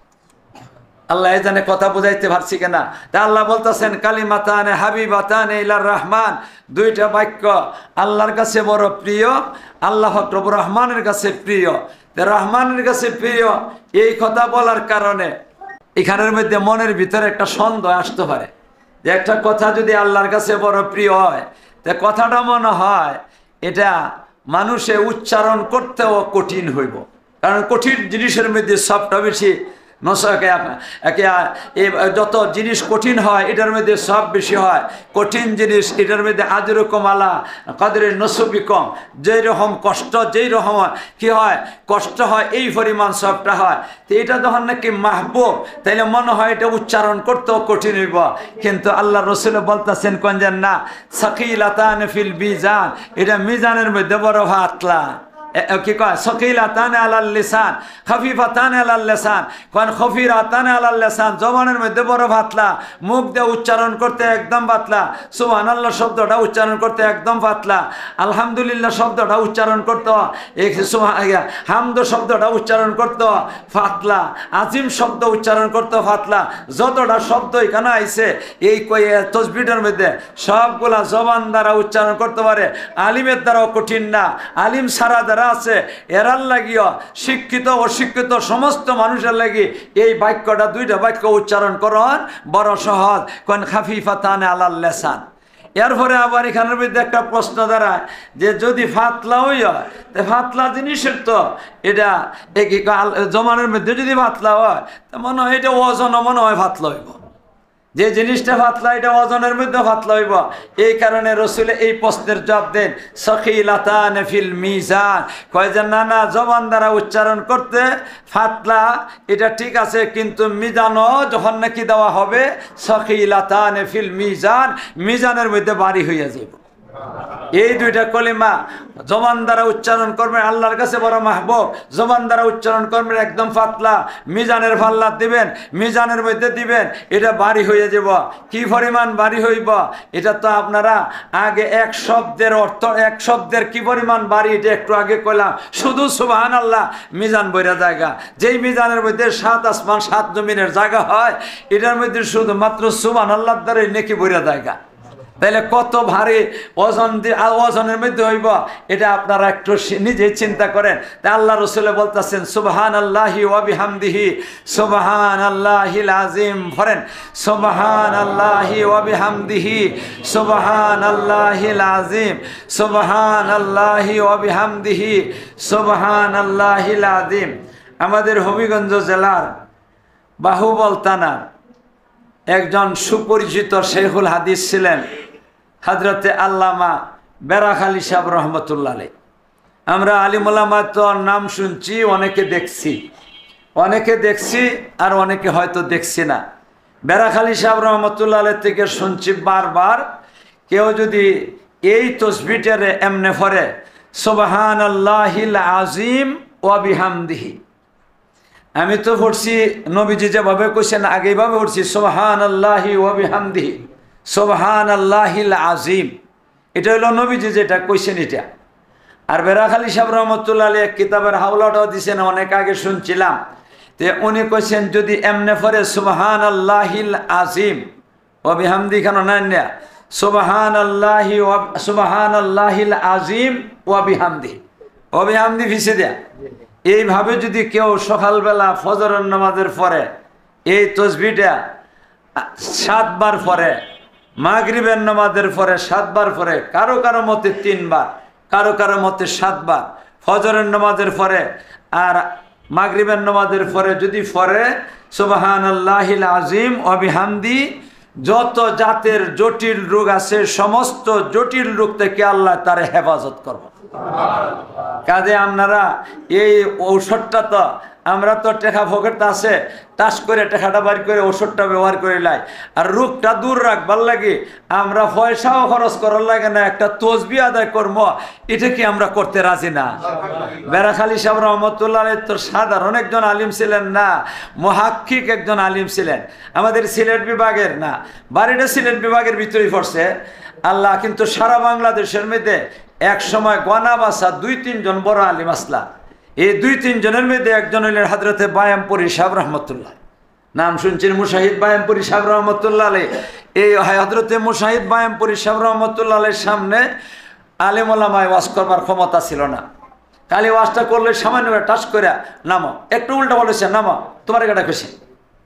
আল্লাহ এই জানে কথা বুঝাইতে পারছি কিনা। তা আল্লাহ বলতেছেন কালিমাতানে হাবিবাতানে ইলার রহমান, দুইটা বাক্য আল্লাহর কাছে বড় প্রিয়, আল্লাহ প্রভু রহমানের কাছে প্রিয়। রহমানের কাছে প্রিয় এই কথা বলার কারণে এখানের মধ্যে মনের ভিতরে একটা সন্দেহ আসতে পারে যে একটা কথা যদি আল্লাহর কাছে বড় প্রিয় হয়, তা কথাটা মনে হয় এটা মানুষে উচ্চারণ করতেও কঠিন হইব, কারণ কঠিন জিনিসের মধ্যে সবটা বেশি নসকে একে যত জিনিস কঠিন হয় এটার মধ্যে সব বেশি হয়। কঠিন জিনিস এটার মধ্যে আজরু কমালা কাদের নসবি কম, যেই রকম কষ্ট যেই রকম কি হয় কষ্ট হয় এই পরিমাণ সবটা হয়। তো এটা যখন নাকি মাহবুব তাইলে মনে হয় এটা উচ্চারণ করতেও কঠিন হইব, কিন্তু আল্লাহ রসুল বলতেছেন কোন যেন না সাকিলাতান ফিল মিজান, এটা মিজানের মধ্যে বড় হাতলা কি কয় সকিলাতান আলাল লিসান খফিফাতান আলাল লিসান, কোন খফিরাতান আলাল লিসান, জবানের মধ্যে বড় পাতলা, মুখ দিয়ে উচ্চারণ করতে একদম পাতলা, সুবহানাল্লাহ শব্দটা উচ্চারণ করতে একদম পাতলা, আলহামদুলিল্লাহ শব্দটা উচ্চারণ করতে এক হামদ শব্দটা উচ্চারণ করতে পাতলা, আজিম শব্দ উচ্চারণ করতে পাতলা, যতটা শব্দ এখানে আইছে এই তসবিটার মধ্যে সবগুলা জবান দ্বারা উচ্চারণ করতে পারে, আলিমের দ্বারাও কঠিন না। আলিম সারা দ্বারা আছে এরার লাগিও শিক্ষিত অশিক্ষিত সমস্ত মানুষের লাগি এই বাক্যটা দুইটা বাক্য উচ্চারণ করন বড় সহজ, কোন খাফিফাতান আলাল লিসান। এরপরে আবার এখানের মধ্যে একটা প্রশ্ন দাঁড়ায় যে যদি ফাতলা হই হয় তা ফাতলা জিনিসের তো এটা জমানের মধ্যে যদি ফাতলা হয় তা মনে হয় এটা ওজন মনে হয় ফাতলা হইব, যে জিনিসটা ফাতলা এটা ওজনের মধ্যে ফাতলা হইব। এই কারণে রসুল এই প্রশ্নের জবাব দেন সখিলাতান ফিল মিজান, কয় যে না না জবান দ্বারা উচ্চারণ করতে ফাতলা এটা ঠিক আছে, কিন্তু মিজানও যখন নাকি দেওয়া হবে সখিলাতান ফিল মিজান, মিজানের মধ্যে বাড়ি হইয়া যাইব। এই দুইটা কলিমা জবান দ্বারা উচ্চারণ করবেন আল্লাহর কাছে বড় মাহবুব, জবান দ্বারা উচ্চারণ করবেন একদম পাতলা, মিজানের পাল্লা দিবেন মিজানের মধ্যে দিবেন, এটা বাড়ি হয়ে যাব। কি পরিমাণ বাড়ি হইব এটা তো আপনারা আগে এক শব্দের অর্থ এক শব্দের কি পরিমাণ বাড়ি এটা একটু আগে কইলাম, শুধু সুবহানাল্লাহ মিজান বইরা জায়গা, যেই মিজানের মধ্যে সাত আসমান সাত জমিনের জায়গা হয় এটার মধ্যে শুধুমাত্র সুবহানাল্লাহর দ্বারাই নেকি বইরা জায়গা, তাহলে কত ভারী ওজন ওজনের মধ্যে হইব এটা আপনারা একটু নিজে চিন্তা করেন। তা আল্লাহ রসুল বলতেছেন সুবহানাল্লাহি ওয়া বিহামদিহি সুবহানাল্লাহিল আযীম, পড়েন সুবহানাল্লাহি ওয়া বিহামদিহি সুবহানাল্লাহিল আযীম সুবহানাল্লাহি ওয়া বিহামদিহি সুবহানাল্লাহিল আযীম। আমাদের হবিগঞ্জ জেলার বাহুবল থানার একজন সুপরিচিত শেখুল হাদিস ছিলেন হযরতে আল্লামা বেরাখালী সাহেব রহমতুল্লাহ আলাইহি। আমরা আলিম ওলামা তো নাম শুনছি, অনেকে দেখছি অনেকে দেখছি আর অনেকে হয়তো দেখছি না। বেরাখালী সাহেব রহমতুল্লাহ আলাইহি থেকে শুনছি বারবার, কেউ যদি এই তসবিটারে এমনে পড়ে সুবহানাল্লাহিল আযীম ওয়া বিহামদিহি, আমি তো পড়ছি নবীজি যেভাবে কইছেন আগেইভাবে পড়ছি সুবহানাল্লাহি ওয়া বিহামদিহি সুবহানাল্লাহিল আযীম, এটা হলো নবীজি যেটা কইছেন এটা। আর বেরাখালী সাহেব রহমতুল্লাহ আলাইহি এক কিতাবের হাওলাটাও দিছেন, অনেক আগে শুনছিলাম, তে উনি কইছেন যদি এমনে পড়ে সুবহানাল্লাহিল আযীম ওয়া বিহামদিহি কেন না না সুবহানাল্লাহি ওয়া সুবহানাল্লাহিল আযীম ওয়া বিহামদিহি ওয়া বিহামদিহি ভিসে দেয়া। এইভাবে যদি কেউ সকালবেলা ফজরের নামাজের পরে এই তসবিটা সাতবার পরে, মাগরিবের নামাজের পরে সাতবার পরে, কারো কারো মতে তিনবার, কারো কারো মতে সাতবার, ফজরের নামাজের পরে আর মাগরিবের নামাজের পরে যদি পড়ে সুবহানাল্লাহিল আযীম ওয়া বিহামদিহি, যত জাতের জটিল রোগ আছে সমস্ত জটিল রোগ থেকে আল্লাহ তার হেফাজত করবে। কাজে আপনারা এই ঔষধটা তো আমরা তো টেকা পকেট আছে টাচ করে টেকাটা বাড়ি করে ওষুধটা ব্যবহার করে লাই, আর রোগটা দূর রাখবার লাগে আমরা পয়সাও খরচ করার লাগে না, একটা তসবি আদায় করবো, এটা কি আমরা করতে রাজি না? বেরাখালী সাহেব রহমতুল্লাহ আলাইহি তো সাধারণ একজন আলিম ছিলেন না, মুহাক্কিক একজন আলিম ছিলেন, আমাদের সিলেট বিভাগের না, বাড়িটা সিলেট বিভাগের ভিতরেই পড়ছে আল্লাহ, কিন্তু সারা বাংলাদেশের মধ্যে এক সময় গনা বাসা দুই তিনজন বড় আলিম আসলা, এই দুই তিনজনের মধ্যে একজন হইলেন হযরতে বায়ামপুরী সাহেব রহমতুল্লাহ, নাম শুনছেন মুশাহিদ বায়ামপুরী সাহেব রহমতুল্লাহ আলাইহি। এই হযরতে মুশাহিদ বায়ামপুরী সাহেব রহমতুল্লাহ আলাইহির সামনে আলেম ওলামায় ওয়াজ করবার ক্ষমতা ছিল না, খালি ওয়াজটা করলে সামান্য টাচ করে নামো, একটু উল্টা বলেছে নামো তোমার গাটা খুশি,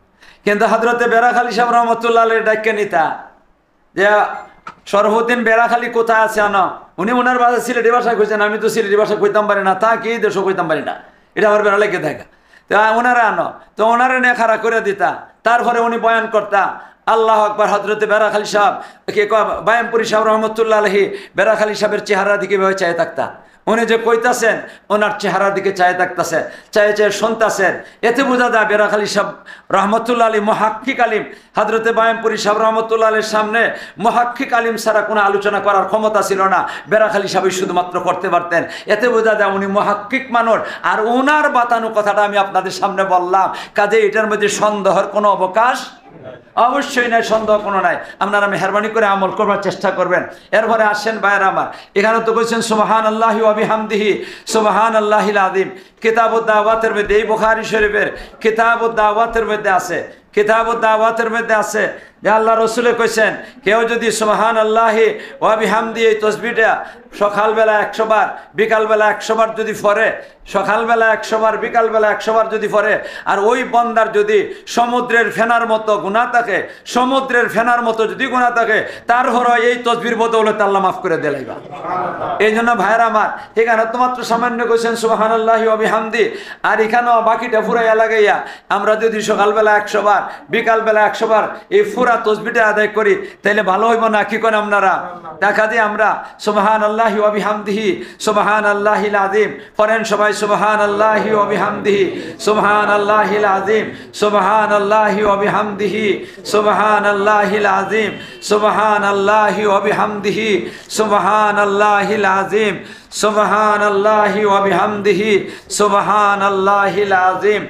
কিন্তু হযরতে বেড়াখালী সাহেব রহমতুল্লাহ আলাইহি ডাক্কে নিতা যে সর্বদিন বেড়াখালী কোথায় আছে আনো, উনি ওনার ভাষা সিলেটি ভাষায় কইছেন, আমি তো সিলেটি ভাষা কইতাম পারি না, তা কি দেশও কইতাম পারি না, এটা আমার বেড়া লেগে থাকে। তো ওনারা আনো, তো ওনারা নিয়ে খাড়া করে দিতা, তারপরে উনি বয়ান করতা আল্লাহ আকবার। হযরতে বেড়াখালী সাহেব কে বায়ামপুরি সাহেব রহমতুল্লাহ আলাইহি বেড়াখালী সাহেবের চেহারা দিকে ভাবে চাই থাকতা, উনি যে কইতাছেন ওনার চেহারা দিকে চাই থাকতেছে, চাই চাই শুনতেছেন। এতে বোঝা যায় বেড়াখালী সাহেব রহমতুল্লাহ আলী মুহাক্কিক আলিম। হযরতে বায়ামপুরি সাহেব রহমতুল্লাহ আলীর সামনে মুহাক্কিক আলিম ছাড়া কোনো আলোচনা করার ক্ষমতা ছিল না, বেড়াখালী সাহেব শুধুমাত্র করতে পারতেন। এতে বোঝা যায় উনি মুহাক্কিক মানুষ। আর ওনার বাতানো কথাটা আমি আপনাদের সামনে বললাম, কাজে এটার মধ্যে সন্দেহের কোনো অবকাশ অবশ্যই নাই, সন্দেহ কোনো নাই। আপনারা মেহরবানি করে আমল করবার চেষ্টা করবেন। এরপরে আসেন ভাইয়েরা আমার, এখানে তো বলছেন সুবহানাল্লাহি ওয়া বিহামদিহি সুবহানাল্লাহিল আযীম। কিতাবুদ দাওয়াতের মধ্যে, এই বুখারী শরীফের কিতাবুদ দাওয়াতের মধ্যে আছে, কিতাবুদ দাওয়াতের মধ্যে আছে যে আল্লাহ রসুলে কইছেন কেউ যদি সুবহানাল্লাহি ওয়া বিহামদিহি এই তসবিহটা সকালবেলা একশো বার বিকালবেলা একশো বার যদি পড়ে, সকালবেলা একশো বার বিকালবেলা একশো বার যদি পড়ে, আর ওই বন্দার যদি সমুদ্রের ফেনার মতো গুনাহ থাকে, সমুদ্রের ফেনার মতো যদি গুনাহ থাকে, তারপর এই তসবির বদৌলতে আল্লাহ মাফ করে দেলাইবা। এই জন্য ভাইরা আমার, এখানে তো মাত্র সামান্য কইছেন সুবহানাল্লাহি ওয়া বিহামদিহি, আর এখানেও বাকিটা ফুরাইয়া লাগাইয়া আমরা যদি সকালবেলা একশো বার বিকালবেলা একশো বার এই ফুরা তসবিহটা আদায় করি, তাইলে ভালো হইব না? কি করেন আপনারা? দেখা দিয়ে আমরা সুবহানাল্লাহি ওয়া বিহামদিহি সুবহানাল্লাহিল আযীম পড়েন সবাই, সুবহানাল্লাহি ওয়া বিহামদিহি সুবহানাল্লাহিল আযীম সুবহানাল্লাহি ওয়া বিহামদিহি সুবহানাল্লাহিল আযীম সুবহানাল্লাহি ওয়া বিহামদিহি সুবহানাল্লাহিল আযীম সুবহানাল্লাহি ওয়া বিহামদিহি সুবহানাল্লাহিল আযীম।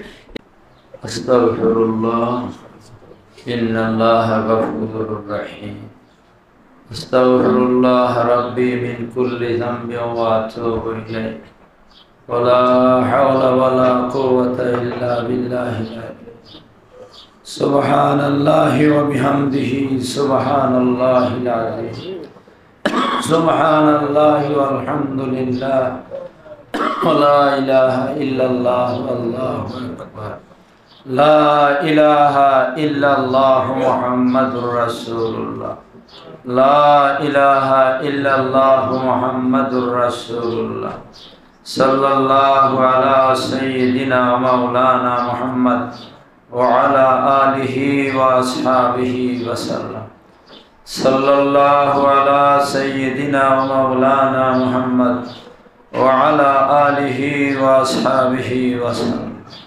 আস্তাগফিরুল্লাহ ইন্নাল্লাহা গফুরুর রহিম। আস্তাগফিরুল্লাহ রাব্বি মিন কুল্লি যামবিন ওয়া আতুবু ইলাইহি ওয়া লা হাওলা ওয়া লা কুওয়াতা ইল্লা বিল্লাহিল আলিয়্যিল আযীম। সুবহানাল্লাহি ওয়া বিহামদিহি সুবহানাল্লাহিল আযীম সুবহানাল্লাহি ওয়াল হামদুলিল্লাহ ওয়া লা ইলাহা ইল্লাল্লাহ আল্লাহু আকবার। লা ইলাহা ইল্লাল্লাহু মুহাম্মাদুর রাসূলুল্লাহ। লা ইলাহা ইল্লাল্লাহু মুহাম্মাদুর রাসূলুল্লাহ। সাল্লাল্লাহু আলা সাইয়্যিদিনা মাওলানা মুহাম্মদ ওয়া আলা আলিহি ওয়া আসহাবিহি ওয়া সাল্লাম। সাল্লাল্লাহু আলা সাইয়্যিদিনা মাওলানা মুহাম্মদ ওয়া আলা আলিহি ওয়া আসহাবিহি ওয়া সাল্লাম।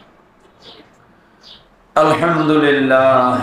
আলহামদুলিল্লাহ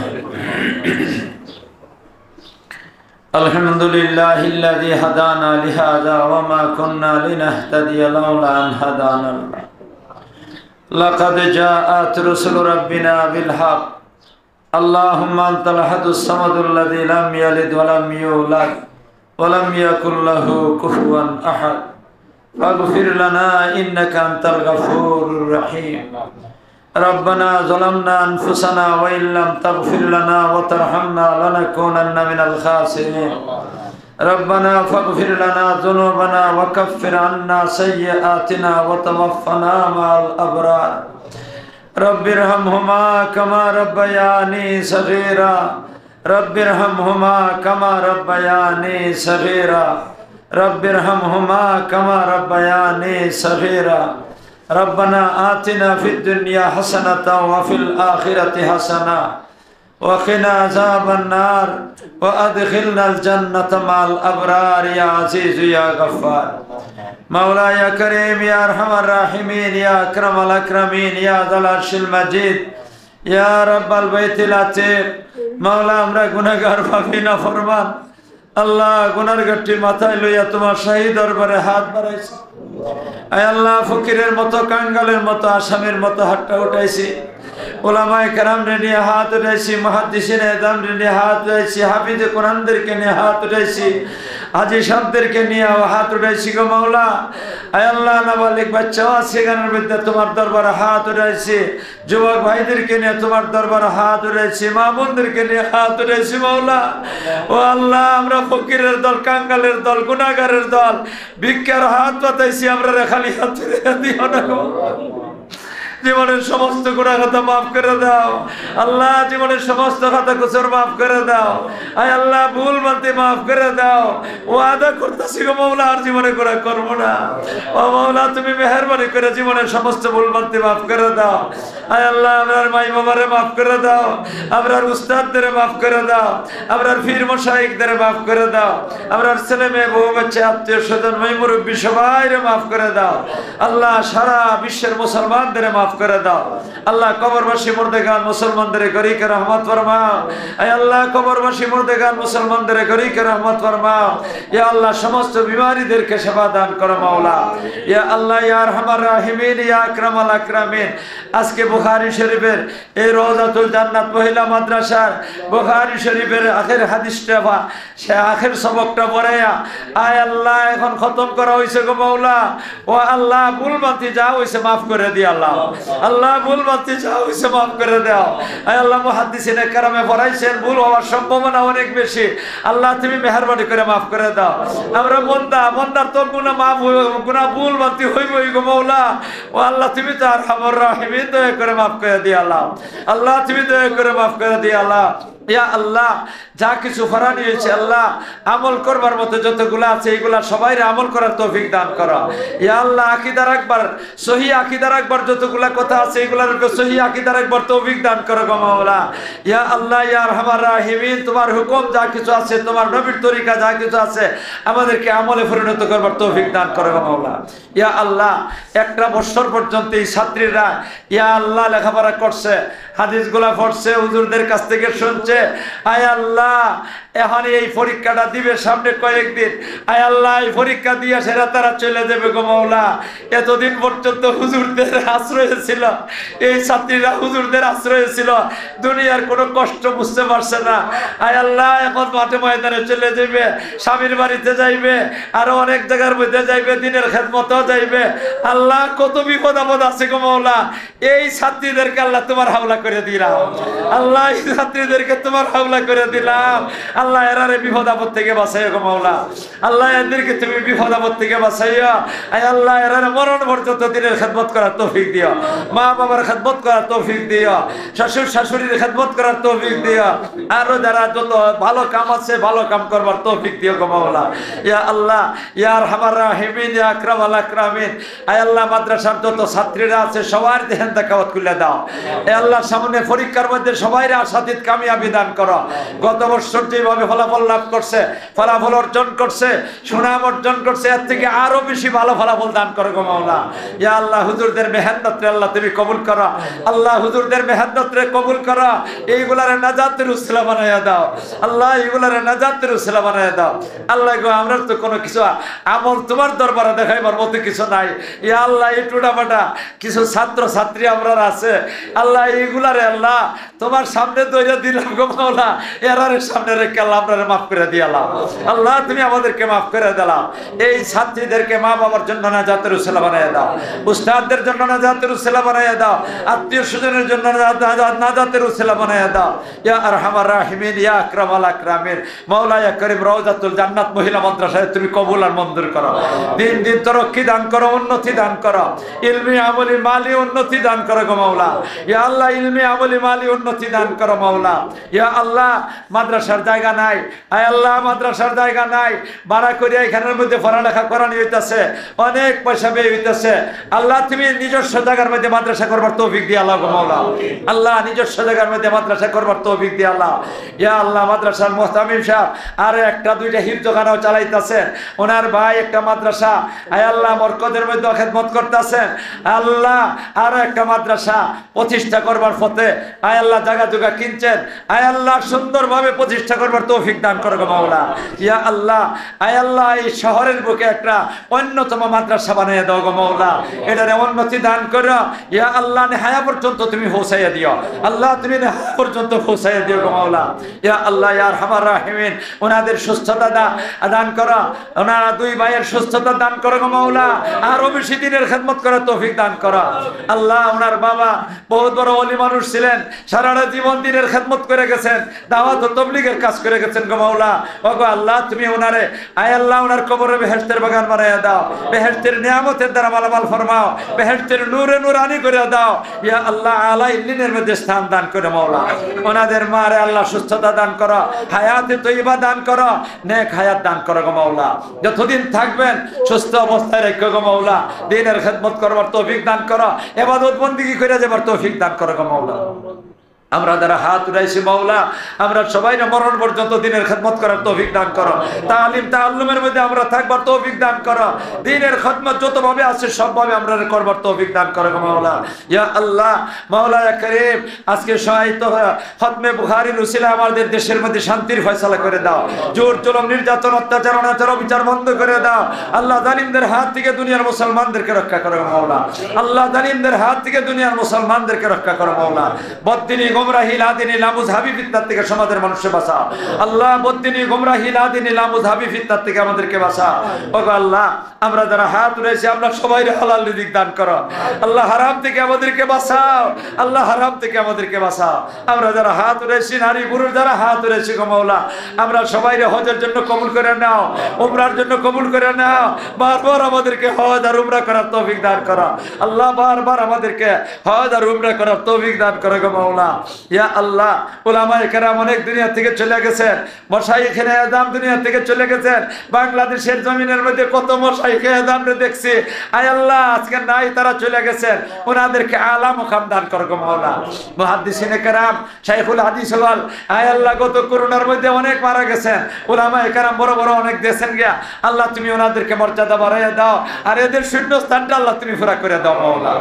আলহামদুলিল্লাহিল্লাযী হাদানা লিহাযা ওয়া মা কুন্না লিনাহতাদিয়া লাওলা আন হাদানাল্লাহ। লাকাদ জাআত রুসুলু রাব্বিনা বিল হক। আল্লাহুম্মা আনতাল আহাদুস সামাদুল্লাযী লাম ইয়ালিদ ওয়া লাম ইউলাদ ওয়া লাম ইয়াকুল লাহু কুফুয়ান আহাদ। ফাগফির লানা ইন্নাকা আনতাল গফুরুর রহিম। ربنا ظلمنا أنفسنا وإن لم تغفر لنا وترحمنا لنكونن من الخاسرين. ربنا فاغفر لنا ذنوبنا وكفر عنا سيئاتنا وتوفنا مع الأبرار. رب ارحمهما كما ربياني صغيرا. رب ارحمهما كما ربياني صغيرا. رب ارحمهما كما ربياني صغيرا. ربنا آتنا في الدنيا حسنة وفي الآخرة حسنة وقنا عذاب النار وأدخلنا الجنة مع الأبرار يا عزيز يا غفار. مولاي كريم يا أرحم الراحمين يا أكرم الأكرمين يا ذا العرش المجيد يا رب البيت العتيق. مولا আমরা গুনাহগার পাপী নাফরমান, আল্লাহ গুনার গাঠি মাথায় লইয়া তোমার শাহী দরবারে হাত বাড়াইছি। আয় আল্লাহ, ফকিরের মতো কাঙ্গালের মতো আসামের মতো হাতটা উঠাইছি, ওলামায়ে কেরামরে নিয়ে হাত উঠাইছি, মুহাদ্দিসিনে এযামরে নিয়ে হাত উঠাইছি, হাফিজে কোরআনদেরকে নিয়ে হাত উঠাইছি, হাজী সাহেবদেরকে নিয়ে হাত উঠাইছি গো মাওলা। আয় আল্লাহ, নাবালিগ বাচ্চাও আছে গানের মধ্যে তোমার দরবারে হাত উঠাইছি, যুবক ভাইদেরকে নিয়ে তোমার দরবারে হাত উঠাইছি, মা বোনদেরকে নিয়ে হাত উঠাইছি মাওলা। ও আল্লাহ, আমরা ফকিরের দল, কাঙ্গালের দল, গুনাহগারের দল, ভিক্ষার হাত পাতাইছি, আমরা খালি হাত দিও না গো। জীবনের সমস্ত গুনাহ খাতা মাফ করে দাও আল্লাহ, জীবনের সমস্ত খাতা কুসর মাফ করে দাও। আয় আল্লাহ, ভুল ভ্রান্তি মাফ করে দাও। ওয়াদা করতেছি গো মওলা আর জীবনে গুনাহ করব না। ও মওলা, তুমি মেহেরবানি করে জীবনের সমস্ত ভুল ভ্রান্তি মাফ করে দাও। আয় আল্লাহ, আমরার মাই বাবারে মাফ করে দাও, আমরার উস্তাদদের মাফ করে দাও, আমরার পীর মশাইখদের মাফ করে দাও, আমরার ছেলে মেয়ে বউ বাচ্চা আত্মীয় স্বজন ভাই মুরব্বী সবাইরে মাফ করে দাও। আল্লাহ, সারা বিশ্বের মুসলমানদের মাফ করে দাও। আল্লাহ, কবরবাসী মুর্দেগান মুসলমানদের গরিকে রহমত ফরমাও। আয় আল্লাহ, কবরবাসী মুর্দেগান মুসলমানদের গরিকে রহমত ফরমাও। ইয়া আল্লাহ, সমস্ত বিমারীদেরকে সেবা দান করো মাওলা। ইয়া আল্লাহ, ইয়া আরহামার রাহিমিন, ইয়া আকরামাল আকরামিন। আজকে বুখারী শরীফের এই রওজাতুল জান্নাত মহিলা মাদ্রাসার বুখারী শরীফের আখের হাদিসটা বা সে আখের সবকটা পড়াইয়া আয় আল্লাহ এখন খতম করা হয়েছে গো মাওলা। ও আল্লাহ, ভুল ভ্রান্তি যা হয়েছে মাফ করে দিও আল্লাহ। আল্লাহ, ভুল ভ্রান্তি যা হয়েছে মাফ করে দাও। আয় আল্লাহ, মুহাদ্দিসিনে কেরামে পড়াইছেন, ভুল হওয়ার সম্ভাবনা অনেক বেশি। আল্লাহ, তুমি মেহেরবানি করে মাফ করে দাও। আমরা বন্দা, বন্দার তো গুনাহ মাফ গুনাহ ভুল ভ্রান্তি হইবই গো মাওলা। ও আল্লাহ, তুমি তো আরহামুর রাহিমিন, দয়া করে মাফ করে দিও আল্লাহ। আল্লাহ, তুমি দয়া করে মাফ করে দিও আল্লাহ। ইয়া আল্লাহ, যা কিছু ফরানি হয়েছে আল্লাহ, আমল করবার মতো যতগুলো আছে এইগুলা সবাই আমল করার তৌফিক দান করো। ইয়া আল্লাহ, আকীদা রাখবার সহি আকীদা রাখবার যতগুলা কথা আছে এইগুলার সহি আকীদা রাখবার তৌফিক দান করো গো মাওলা। ইয়া আল্লাহ, ইয়া আরহামার রাহিমিন, তোমার হুকুম যা কিছু আছে, তোমার নবীর তরিকা যা কিছু আছে, আমাদেরকে আমলে পরিণত করবার তৌফিক দান করো গো মাওলা। ইয়া আল্লাহ, একটা বছর পর্যন্ত এই ছাত্রীরা ইয়া আল্লাহ লেখাপড়া করছে, হাদিসগুলা পড়ছে, হুজুরদের কাছ থেকে শুনছে। আয় আল্লাহ, এখন এই পরীক্ষাটা দিবে সামনে কয়েকদিন। আয় আল্লাহ, এই পরীক্ষা দিয়ে সেরা তারা চলে যাবে গো মাওলা। এতদিন পর্যন্ত হুজুরদের আশ্রয় ছিল, এই ছাত্রীরা হুজুরদের আশ্রয় ছিল, দুনিয়ার কোনো কষ্ট বুঝতে পারছে না। আয় আল্লাহ, এখন মাঠে ময়দানে চলে যাবে, স্বামীর বাড়িতে যাইবে, আরো অনেক জায়গার মধ্যে যাইবে, দিনের খেদমতেও যাইবে। আল্লাহ, কত বিপদ আপদ আছে গো মাওলা। এই ছাত্রীদেরকে আল্লাহ তোমার হাওলা করে দিলাম। আল্লাহ, এই ছাত্রীদেরকে তোমার হাওলা করে দিলাম। আল্লাহ, এরারে বিপদ আপদ থেকে বাঁচাইও গো মাওলা। আল্লাহ, এদেরকে তুমি বিপদ আপদ থেকে বাঁচাইও। আয় আল্লাহ, এরারে মরণ পর্যন্ত দিনের খেদমত করার তৌফিক দিও, মা বাবার খেদমত করার তৌফিক দিও, শ্বশুর শাশুড়ির খেদমত করার তৌফিক দিও, আরো যারা যত ভালো কাম আছে ভালো কাম করবার তৌফিক দিও গো মাওলা। ইয়া আল্লাহ, ইয়া আরহামার রাহিমিন, ইয়া আকরামাল আকরামিন। আয় আল্লাহ, মাদ্রাসার যত ছাত্রীরা আছে সবার দেহেন দেখাওয়াত খুলে দাও। এ আল্লাহ, সামনে পরীক্ষার মধ্যে সবাই আশাতীত কামিয়াবি দান করো। গত বছর যেভাবে ফলাফল লাভ করছে, ফলাফল অর্জন করছে, সুনাম অর্জন করছে, এর থেকে আরো বেশি ভালো ফলাফল দান করো গো মাওলা। ইয়া আল্লাহ, হুজুরদের মেহনতরে আল্লাহ তুমি কবুল করো। আল্লাহ, হুজুরদের মেহনতরে কবুল করো। এইগুলারে নাজাতের উসিলা বানাইয়া দাও আল্লাহ, এইগুলারে নাজাতের উসিলা বানাইয়া দাও আল্লাহ গো। আমরা তো কোনো কিছু আমল তোমার দরবারে দেখাইবার মতো কিছু নাই। ইয়া আল্লাহ, এই টুটাপাটা কিছু ছাত্র ছাত্রী আমরা আছে আল্লাহ, এইগুলারে আল্লাহ তোমার সামনে দইরা দিলাম গো মাওলা। এরারে সামনে রেখে আল্লাহ আপনারে মাফ করে দিয়ালাম আল্লাহ, তুমি আমাদেরকে মাফ করে দিলাম। এই ছাত্রীদেরকে মা বাবার জন্য নাজাতের উসিলা বানাইয়া দাও, উস্তাদদের জন্য নাজাতের উসিলা বানাইয়া দাও, আত্মীয় স্বজনের জন্য নাজাতের উসিলা বানাইয়া দাও। ইয়া আরহামার রাহিমিন, ইয়া আকরামাল আকরামিন। মাওলা, ইয়া করিম, রওজাতুল জান্নাত মহিলা মাদ্রাসায় তুমি কবুল আর মঞ্জুর করো। দিন দিন তরক্কি দান করো, উন্নতি দান করো, ইলমি আমলি মালি উন্নতি দান করো গো মাওলা। ইয়া আল্লাহ, ইলমি আমলি মালি উন্নতি দান করো মাওলা। ইয়া আল্লাহ, মাদ্রাসার জায়গা নাই, আয় আল্লাহ, মাদ্রাসার জায়গা নাই, ভাড়া করিয়া এখানের মধ্যে পড়ালেখা করানি হইতেছে, অনেক পয়সা ব্যয় হইতেছে। আল্লাহ, তুমি নিজস্ব জায়গার মধ্যে মাদ্রাসা করবার তৌফিক দিয়ে আল্লাহ গো মাওলা। আল্লাহ, নিজস্ব জায়গার মধ্যে মাদ্রাসা করবার তৌফিক দিয়ে আল্লাহ। ইয়া আল্লাহ, মাদ্রাসার মুহতামিম সাহেব আর একটা দুইটা হিফজখানাও চালাইতেছেন, ওনার ভাই একটা মাদ্রাসা আয় আল্লাহ মরকদের মধ্যে খেদমত করতেছেন। আল্লাহ, আরো একটা মাদ্রাসা প্রতিষ্ঠা করবার পথে আয় আল্লাহ জায়গা জুগা কিনছেন, আয় আল্লাহ সুন্দরভাবে প্রতিষ্ঠা করবার তৌফিক দান করো গো মাওলা। ইয়া আল্লাহ, আয় আল্লাহ, এই শহরের বুকে একটা অন্যতম মাদ্রাসা বানিয়ে দাও গো মাওলা। এটার উন্নতি দান করো। ইয়া আল্লাহ, নেহায়া পর্যন্ত তুমি পৌঁছাইয়া দিও আল্লাহ, তুমি নেহায়া পর্যন্ত পৌঁছাইয়া দিও গো মাওলা। ইয়া আল্লাহ, ইয়া আরহামার রাহিমিন, ওনাদের সুস্থতা দান করো, ওনারা দুই ভাইয়ের সুস্থতা দান করো গো মাওলা। আরো বেশি দিনের খেদমত করার তৌফিক দান করো আল্লাহ। ওনার বাবা বহুত বড় ওলি মানুষ ছিলেন, সারাটা জীবন দিনের খেদমত করে গেছেন, দাওয়াত ও তাবলীগের কাজ করে গেছেন গো মাওলা। ও গো আল্লাহ তুমি ওনারে আয় আল্লাহ ওনার কবরে বেহেশতের বাগান বানাইয়া দাও, বেহেশতের নিয়ামতের দ্বারা মালামাল ফরমাও, বেহেশতের নূরে নূরানি করে দাও ইয়া আল্লাহ। আলা ইল্লিনের মধ্যে স্থান দান করে মাওলা। ওনাদের মারে আল্লাহ সুস্থতা দান করো, হায়াতে তৈবা দান করো, নেক হায়াত দান করো গো মাওলা। যতদিন থাকবেন সুস্থ অবস্থায় রেখো গো মাওলা। দ্বীনের খেদমত করবার তৌফিক দান করো, ইবাদত বন্দেগী করে যাবার তৌফিক দান করো গো মাওলা। আমরা যারা হাত উঠাইছি মাওলা, আমরা সবাই মরণ পর্যন্ত দ্বীনের খেদমত করার তৌফিক দান করো, তালিম তাআল্লুমের মধ্যে আমরা থাকবার তৌফিক দান করো, দ্বীনের খেদমত যতভাবে আছে সবভাবে আমরা করবার তৌফিক দান করো গো মাওলা। ইয়া আল্লাহ মাওলা ইয়া কারীম, আজকে সহায়িত খতমে বুখারীর উসিলা আমাদের দেশের মধ্যে শান্তির ফয়সালা করে দাও, জোর জুলুম নির্যাতন অত্যাচার অনাচার বিচার বন্ধ করে দাও আল্লাহ। জালিমদের হাত থেকে দুনিয়ার মুসলমানদেরকে রক্ষা করো মাওলা। আল্লাহ জালিমদের হাত থেকে দুনিয়ার মুসলমানদেরকে রক্ষা করো মাওলা। বদ্দিনী গোমরাহি লাদিনী লামুযহাবি ফিতনাত থেকে সমাজের মানুষকে বাঁচাও আল্লাহ। বদ্দিনী গোমরাহি লাদিনী লামুযহাবি ফিতনাত থেকে আমাদেরকে বাঁচাও। ওগো আল্লাহ আমরা যারা হাত উঠাইছি আমরা সবাই হালাল রিজিক দান করো আল্লাহ। হারাম থেকে আমাদেরকে বাঁচাও আল্লাহ, হারাম থেকে আমাদেরকে বাঁচাও। আমরা যারা হাত উঠাইছি, নারী পুরুষ যারা হাত উঠাইছি গো মাওলা, আমরা সবাই হজের জন্য কবুল করে নাও, উমরার জন্য কবুল করে নাও। বারবার আমাদেরকে হজ আর উমরা করার তৌফিক দান করো আল্লাহ। বারবার আমাদেরকে হজ আর উমরা করার তৌফিক দান করো গো মাওলা। ইয়া আল্লাহ উলামায়ে কেরাম অনেক দুনিয়া থেকে চলে গেছেন, মশাইখে আযম দুনিয়া থেকে চলে গেছেন। বাংলাদেশের জমিনের মধ্যে কত মশাইখে আযম দেখছি, আয় আল্লাহ আজকে নাই, তারা চলে গেছেন। ওনাদেরকে আলা মুকাম দান করো গো মাওলা। মুহাদ্দিসিনে কেরাম, শাইখুল হাদিস ওয়াল, আয় আল্লাহ গত করোনার মধ্যে অনেক মারা গেছেন। উলামায়ে কেরাম বড় বড় অনেক দেশেন গিয়া আল্লাহ তুমি ওনাদেরকে মর্যাদা বাড়াইয়া দাও, আর এদের শূন্যস্থানটা আল্লাহ তুমি পুরা করে দাও মাওলা।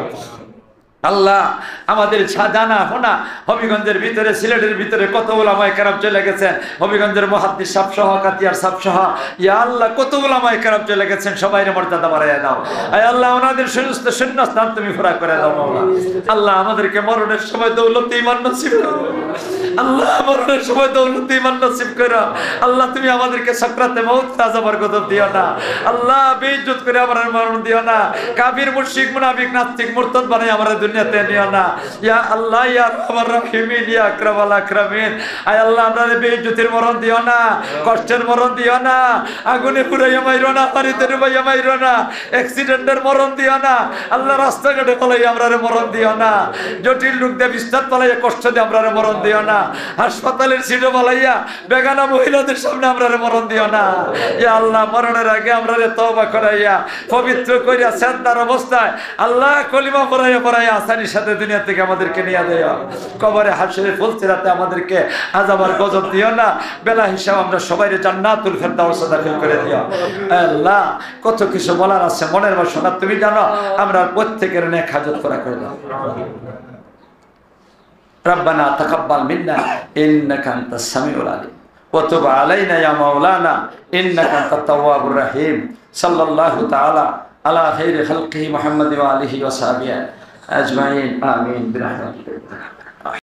আল্লাহ আমাদের জানা হোনা হবিগঞ্জের ভিতরে, সিলেটের ভিতরে কত উলামায়ে কেরাম চলে গেছেন। হবিগঞ্জের মুহাদ্দিস সাহেব সহ, কাতিয়ার সাহেব সহ, ইয়া আল্লাহ কত উলামায়ে কেরাম চলে গেছেন। সবাইরে মর্যাদা বাড়াইয়া দাও আয় আল্লাহ। ওনাদের সমস্ত শূন্যস্থান তুমি পুরা করে দাও মাওলা। আল্লাহ আমাদেরকে মরণের সময় দৌলত ঈমান নসিব করো আল্লাহ, মরণের সময় দৌলত ঈমান নসিব করো আল্লাহ। তুমি আমাদেরকে সাকরাতে মউত আযাবার গজব দিও না আল্লাহ। বেইজ্জত করে আমরা মরণ দিও না। কাফির মুশরিক মুনাফিক নাস্তিক মুরতাদ বানাই আমরা দুনিয়াতে নিও না ইয়া আল্লাহ। ইয়া আরহামার রাহিমিন, ইয়া আকরামাল আকরামিন, আয় আল্লাহ আমরা বেইজ্জতির মরণ দিও না, কষ্টের মরণ দিও না, আগুনে পুড়াইয়া মাইরো না, পানিতে ডুবাইয়া মাইরো না, অ্যাক্সিডেন্টের মরণ দিও না আল্লাহ। রাস্তাঘাটে ফলাইয়া আমরা মরণ দিও না, জটিল রোগ দিয়ে বিস্তার ফলাইয়া কষ্ট দিয়ে আমরা মরণ দিও না, হাসপাতালের সিটে ফলাইয়া বেগানা মহিলাদের সামনে আমরা মরণ দিও না ইয়া আল্লাহ। মরণের আগে আমরা তওবা করাইয়া পবিত্র করিয়া সেজদার অবস্থায় আল্লাহ কলিমা পড়াইয়া পড়াইয়া আসানির সাথে দুনিয়া থেকে আমাদেরকে নিয়ে দিও। কবরে হাশরে ফুলসিরাতে আমাদেরকে আযাব আর গজব দিও না। বেলা হিসাব আমরা সবাইরে জান্নাতুল ফেরদাউসে দাখিল করে দিও আল্লাহ। কত কিছু বলার আছে মনের বাসনা তুমি জানো, আমরা প্রত্যেকের নেক হাজত করা করে দাও। ربنا تقبل منا إنك أنت السميع العليم وتب علينا يا مولانا إنك أنت التواب الرحيم صلى الله تعالى على خير خلقه محمد وآله وصحبه أجمعين آمين برحمتك.